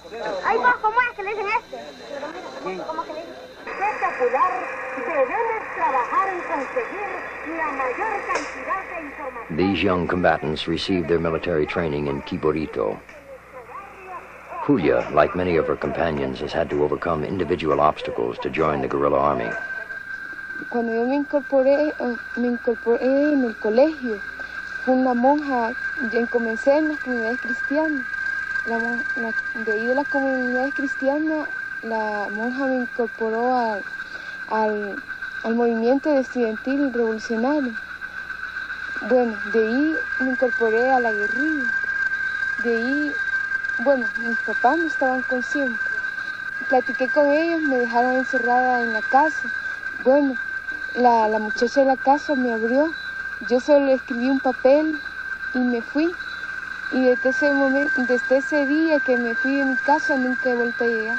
These young combatants received their military training in Quiporito. Julia, like many of her companions, has had to overcome individual obstacles to join the guerrilla army. Cuando yo me incorporé, me incorporé en el colegio, fue una monja, yo comencé en las comunidades cristianas. La, la, de ahí de las comunidades cristianas, la monja me incorporó a, al, al movimiento estudiantil revolucionario. Bueno, de ahí me incorporé a la guerrilla. De ahí, bueno, mis papás no estaban conscientes. Platiqué con ellos, me dejaron encerrada en la casa. Bueno, la, la muchacha de la casa me abrió. Yo solo escribí un papel y me fui. Y desde ese momento, desde ese día que me fui de mi casa, nunca he vuelto a llegar.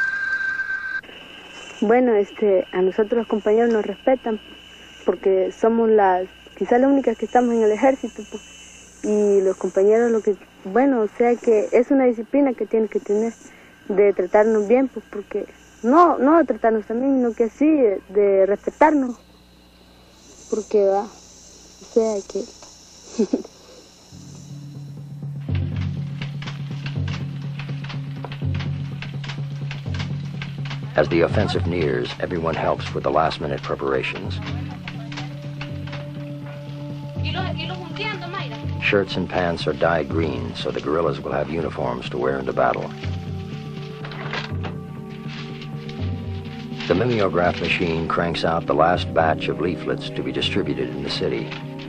Bueno, este, a nosotros los compañeros nos respetan porque somos las, quizás las únicas que estamos en el ejército, pues, y los compañeros lo que, bueno, o sea que es una disciplina que tienen que tener de tratarnos bien, pues porque no, no de tratarnos también, sino que sí, de respetarnos, porque va, o sea que... As the offensive nears, everyone helps with the last-minute preparations. Shirts and pants are dyed green, so the guerrillas will have uniforms to wear into battle. The mimeograph machine cranks out the last batch of leaflets to be distributed in the city.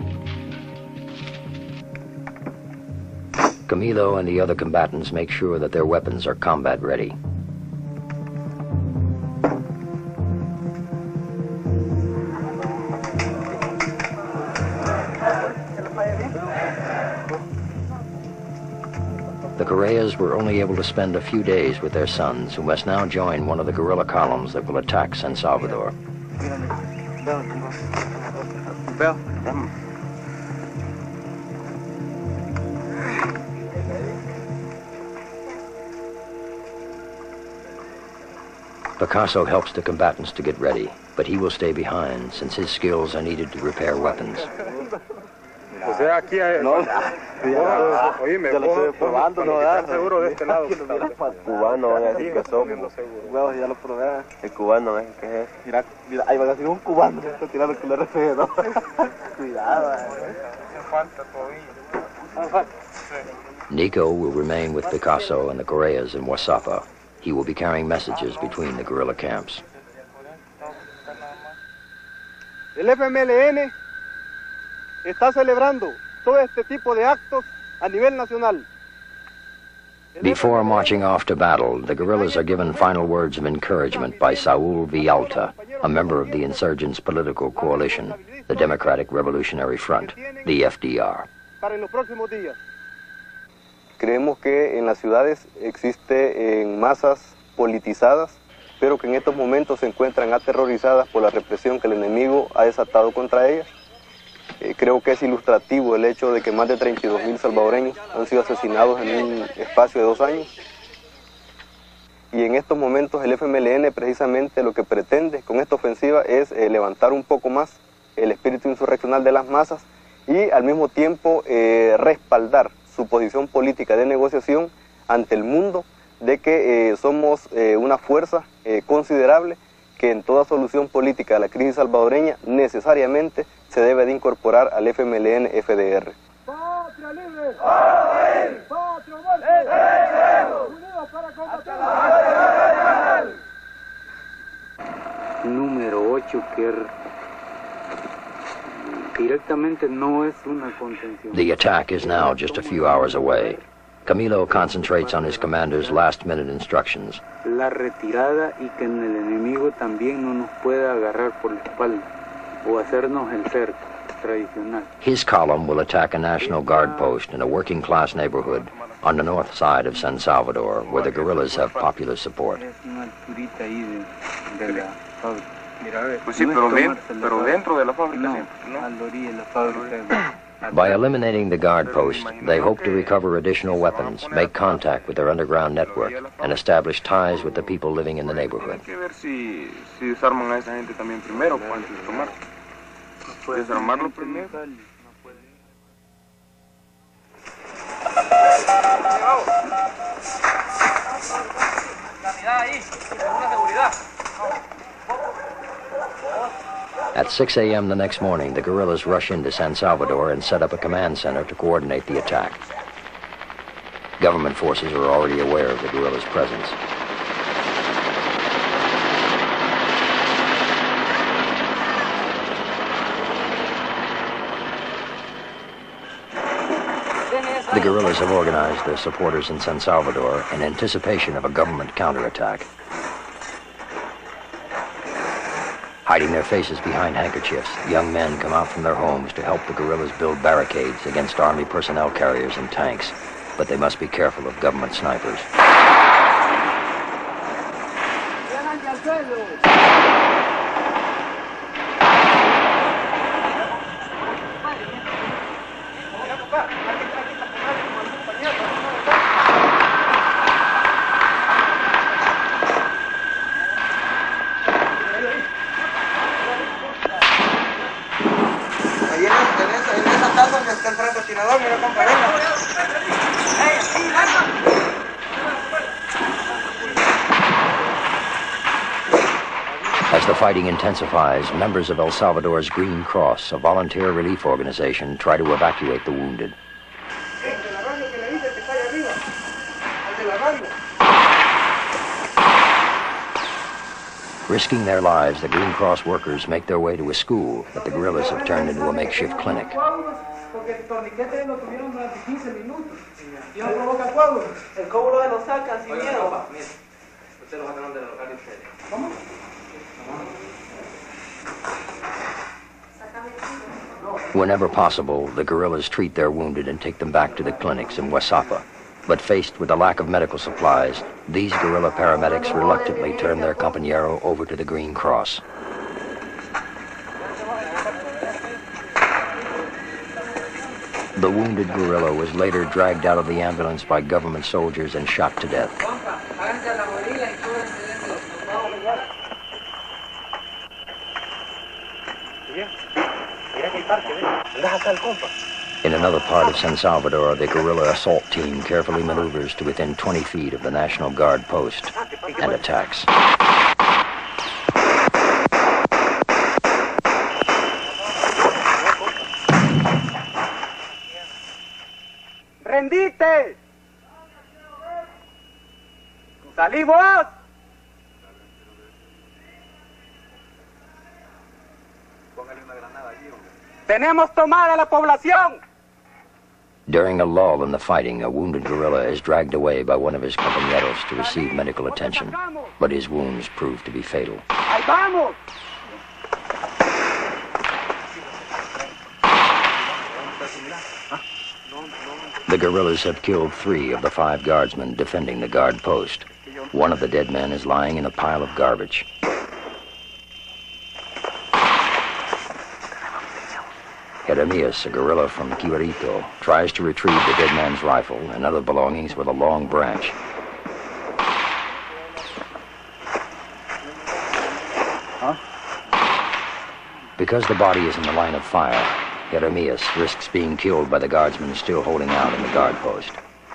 Camilo and the other combatants make sure that their weapons are combat ready. The Correas were only able to spend a few days with their sons, who must now join one of the guerrilla columns that will attack San Salvador. Picasso helps the combatants to get ready, but he will stay behind since his skills are needed to repair weapons. O sea, aquí hay... No, oye, me puedo probando, ¿no? ¿Estás seguro de este lado? Cubano, van a decir que somos. Bueno, ya lo probé. El cubano, ¿eh? ¿Qué es? Mira, mira, ahí van a decir un cubano. Está tirando con el R F D, ¿no? Cuidado, ¿eh? Falta todavía. Nico will remain with Picasso and the Correas in Wazapa. He will be carrying messages between the guerrilla camps. El F M L N está celebrando todo este tipo de actos a nivel nacional. Before marching off to battle, the guerrillas are given final words of encouragement by Saúl Villalta, a member of the insurgents' political coalition, the Democratic Revolutionary Front, the F D R. Creemos que en las ciudades existen masas politizadas, pero que en estos momentos se encuentran aterrorizadas por la represión que el enemigo ha desatado contra ellas. Eh, creo que es ilustrativo el hecho de que más de treinta y dos mil salvadoreños han sido asesinados en un espacio de dos años. Y en estos momentos el F M L N precisamente lo que pretende con esta ofensiva es eh, levantar un poco más el espíritu insurreccional de las masas y al mismo tiempo eh, respaldar su posición política de negociación ante el mundo de que eh, somos eh, una fuerza eh, considerable que en toda solución política de la crisis salvadoreña necesariamente se debe de incorporar al F M L N F D R. ¡Patria libre! ¡Patria libre! ¡Patria muerte! ¡Unidos para combatir la Número ocho, que directamente no es una contención. The attack is now just a few hours away. Camilo concentrates on his commander's last-minute instructions. La retirada y que el enemigo también no nos pueda agarrar por la espalda o hacernos el cerco tradicional. His column will attack a National Guard post in a working-class neighborhood on the north side of San Salvador, where the guerrillas have popular support. By eliminating the guard post, they hope to recover additional weapons, make contact with their underground network, and establish ties with the people living in the neighborhood. At six A M the next morning, the guerrillas rush into San Salvador and set up a command center to coordinate the attack. Government forces are already aware of the guerrillas' presence. The guerrillas have organized their supporters in San Salvador in anticipation of a government counterattack. Hiding their faces behind handkerchiefs, young men come out from their homes to help the guerrillas build barricades against army personnel carriers and tanks, but they must be careful of government snipers. As the fighting intensifies, members of El Salvador's Green Cross, a volunteer relief organization, try to evacuate the wounded. Risking their lives, the Green Cross workers make their way to a school that the guerrillas have turned into a makeshift clinic. Whenever possible, the guerrillas treat their wounded and take them back to the clinics in Wazapa. But faced with a lack of medical supplies, these guerrilla paramedics reluctantly turn their compañero over to the Green Cross. The wounded guerrilla was later dragged out of the ambulance by government soldiers and shot to death. In another part of San Salvador, the guerrilla assault team carefully maneuvers to within twenty feet of the National Guard post and attacks. ¡Rendite! ¡Salimos! ¡Tenemos tomada la población! During a lull in the fighting, a wounded guerrilla is dragged away by one of his compañeros to receive medical attention, but his wounds prove to be fatal. ¡Ahí vamos! The guerrillas have killed three of the five guardsmen defending the guard post. One of the dead men is lying in a pile of garbage. Jeremias, a guerrilla from Quibarito, tries to retrieve the dead man's rifle and other belongings with a long branch. Huh? Because the body is in the line of fire, Jeremias risks being killed by the guardsmen still holding out in the guard post.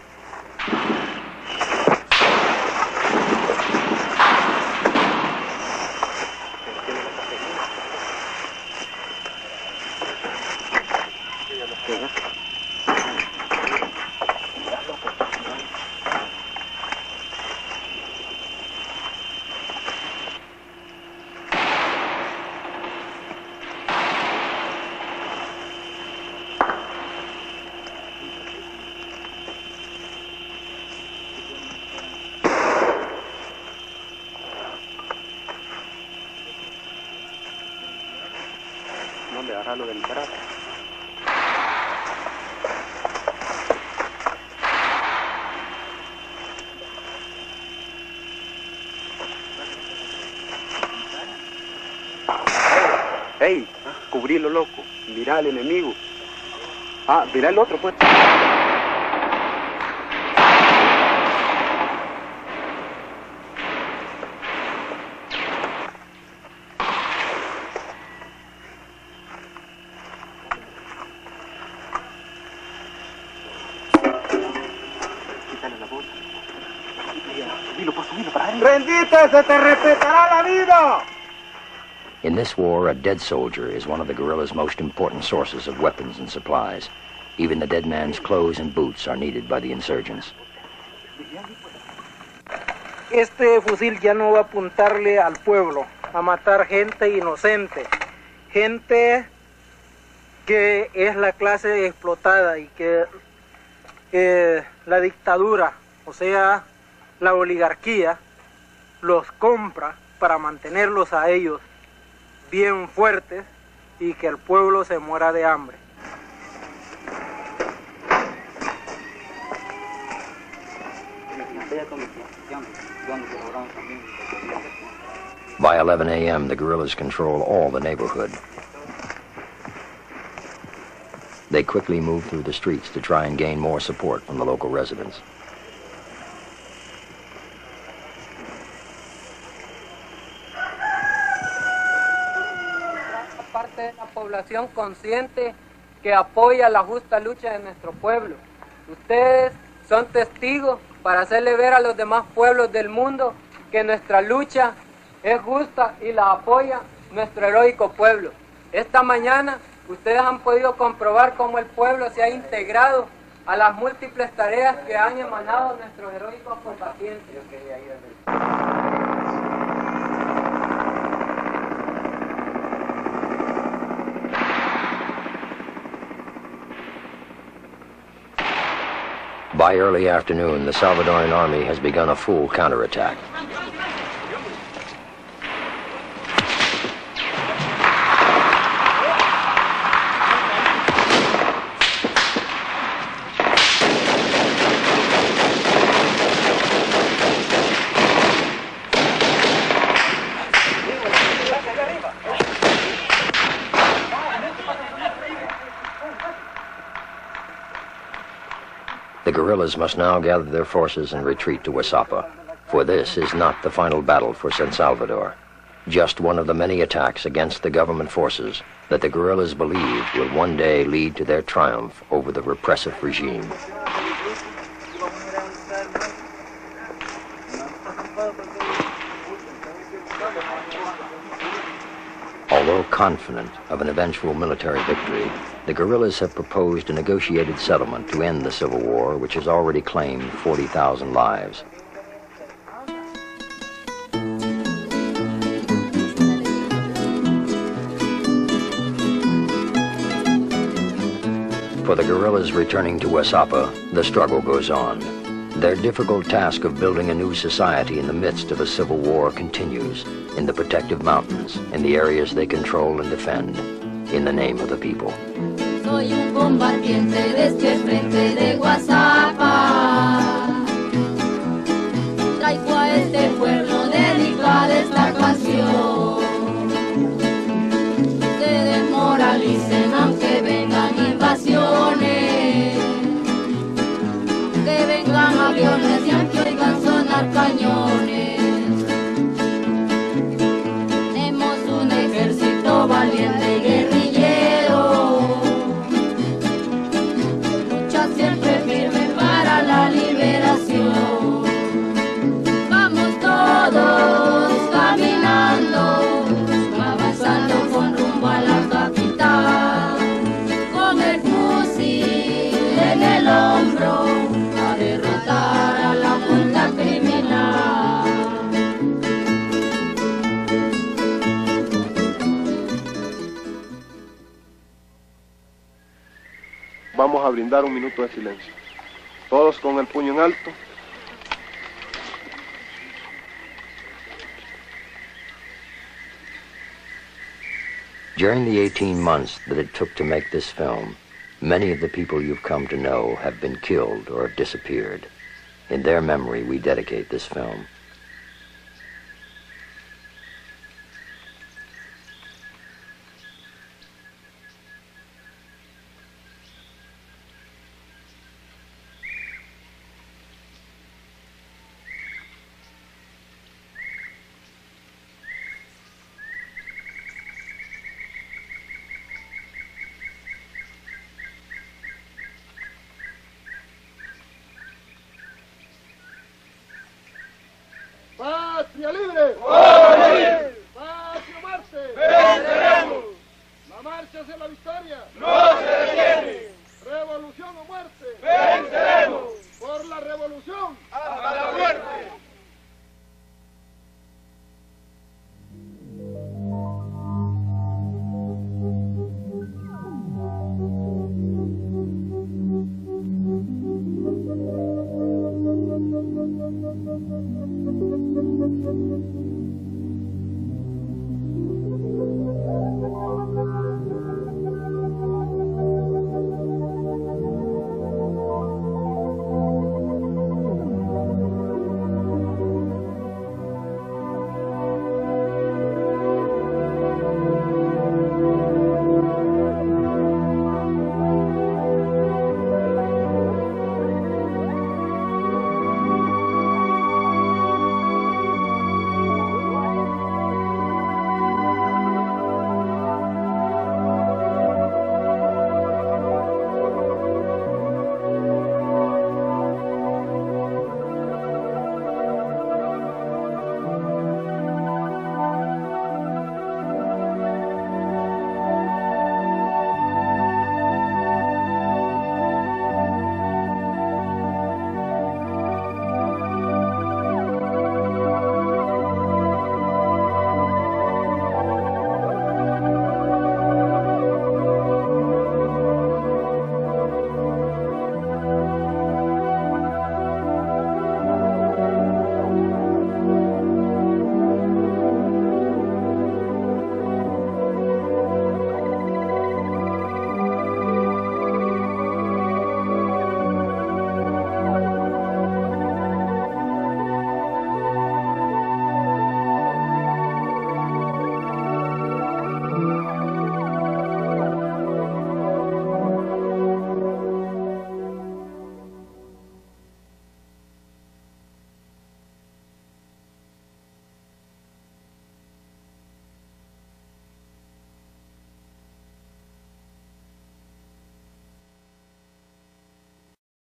¿Dónde agarrarlo del brazo? Hey, cubrilo, loco. Mira al enemigo. Ah, mira el otro, pues. ¡Rendite, se te respetará la vida! In this war, a dead soldier is one of the guerrillas' most important sources of weapons and supplies. Even the dead man's clothes and boots are needed by the insurgents. Este fusil ya no va a apuntarle al pueblo, a matar gente inocente, gente que es la clase explotada y que eh, la dictadura, o sea, la oligarquía, los compra para mantenerlos a ellos bien fuertes y que el pueblo se muera de hambre. By eleven a m, the guerrillas control all the neighborhood. They quickly move through the streets to try and gain more support from the local residents. Parte de la población consciente que apoya la justa lucha de nuestro pueblo. Ustedes son testigos para hacerle ver a los demás pueblos del mundo que nuestra lucha es justa y la apoya nuestro heroico pueblo. Esta mañana ustedes han podido comprobar cómo el pueblo se ha integrado a las múltiples tareas que han emanado nuestros heroicos combatientes. By early afternoon, the Salvadoran army has begun a full counterattack. The guerrillas must now gather their forces and retreat to Wazapa, for this is not the final battle for San Salvador, just one of the many attacks against the government forces that the guerrillas believe will one day lead to their triumph over the repressive regime. Although confident of an eventual military victory, the guerrillas have proposed a negotiated settlement to end the civil war, which has already claimed forty thousand lives. For the guerrillas returning to Wazapa, the struggle goes on. Their difficult task of building a new society in the midst of a civil war continues in the protective mountains, in the areas they control and defend, in the name of the people. Soy un combatiente de este frente de Wazapa. Traigo a este pueblo dedicada esta canción. Se desmoralicen aunque vengan invasiones. Que vengan aviones y aunque oigan sonar cañones. Tenemos un ejército valiente y guerrillero. Lucha siempre firme para la liberación. Vamos todos caminando, avanzando con rumbo a la capital. Con el fusil en el hombro, a derrotar a la junta criminal. Vamos a brindar un minuto de silencio. Todos con el puño en alto. During the eighteen months that it took to make this film, many of the people you've come to know have been killed or have disappeared. In their memory, we dedicate this film. patria libre. ¡Morir! Patria o muerte. ¡Venceremos! La marcha hacia la victoria. ¡No se detiene! Revolución o muerte. ¡Venceremos! Por la revolución.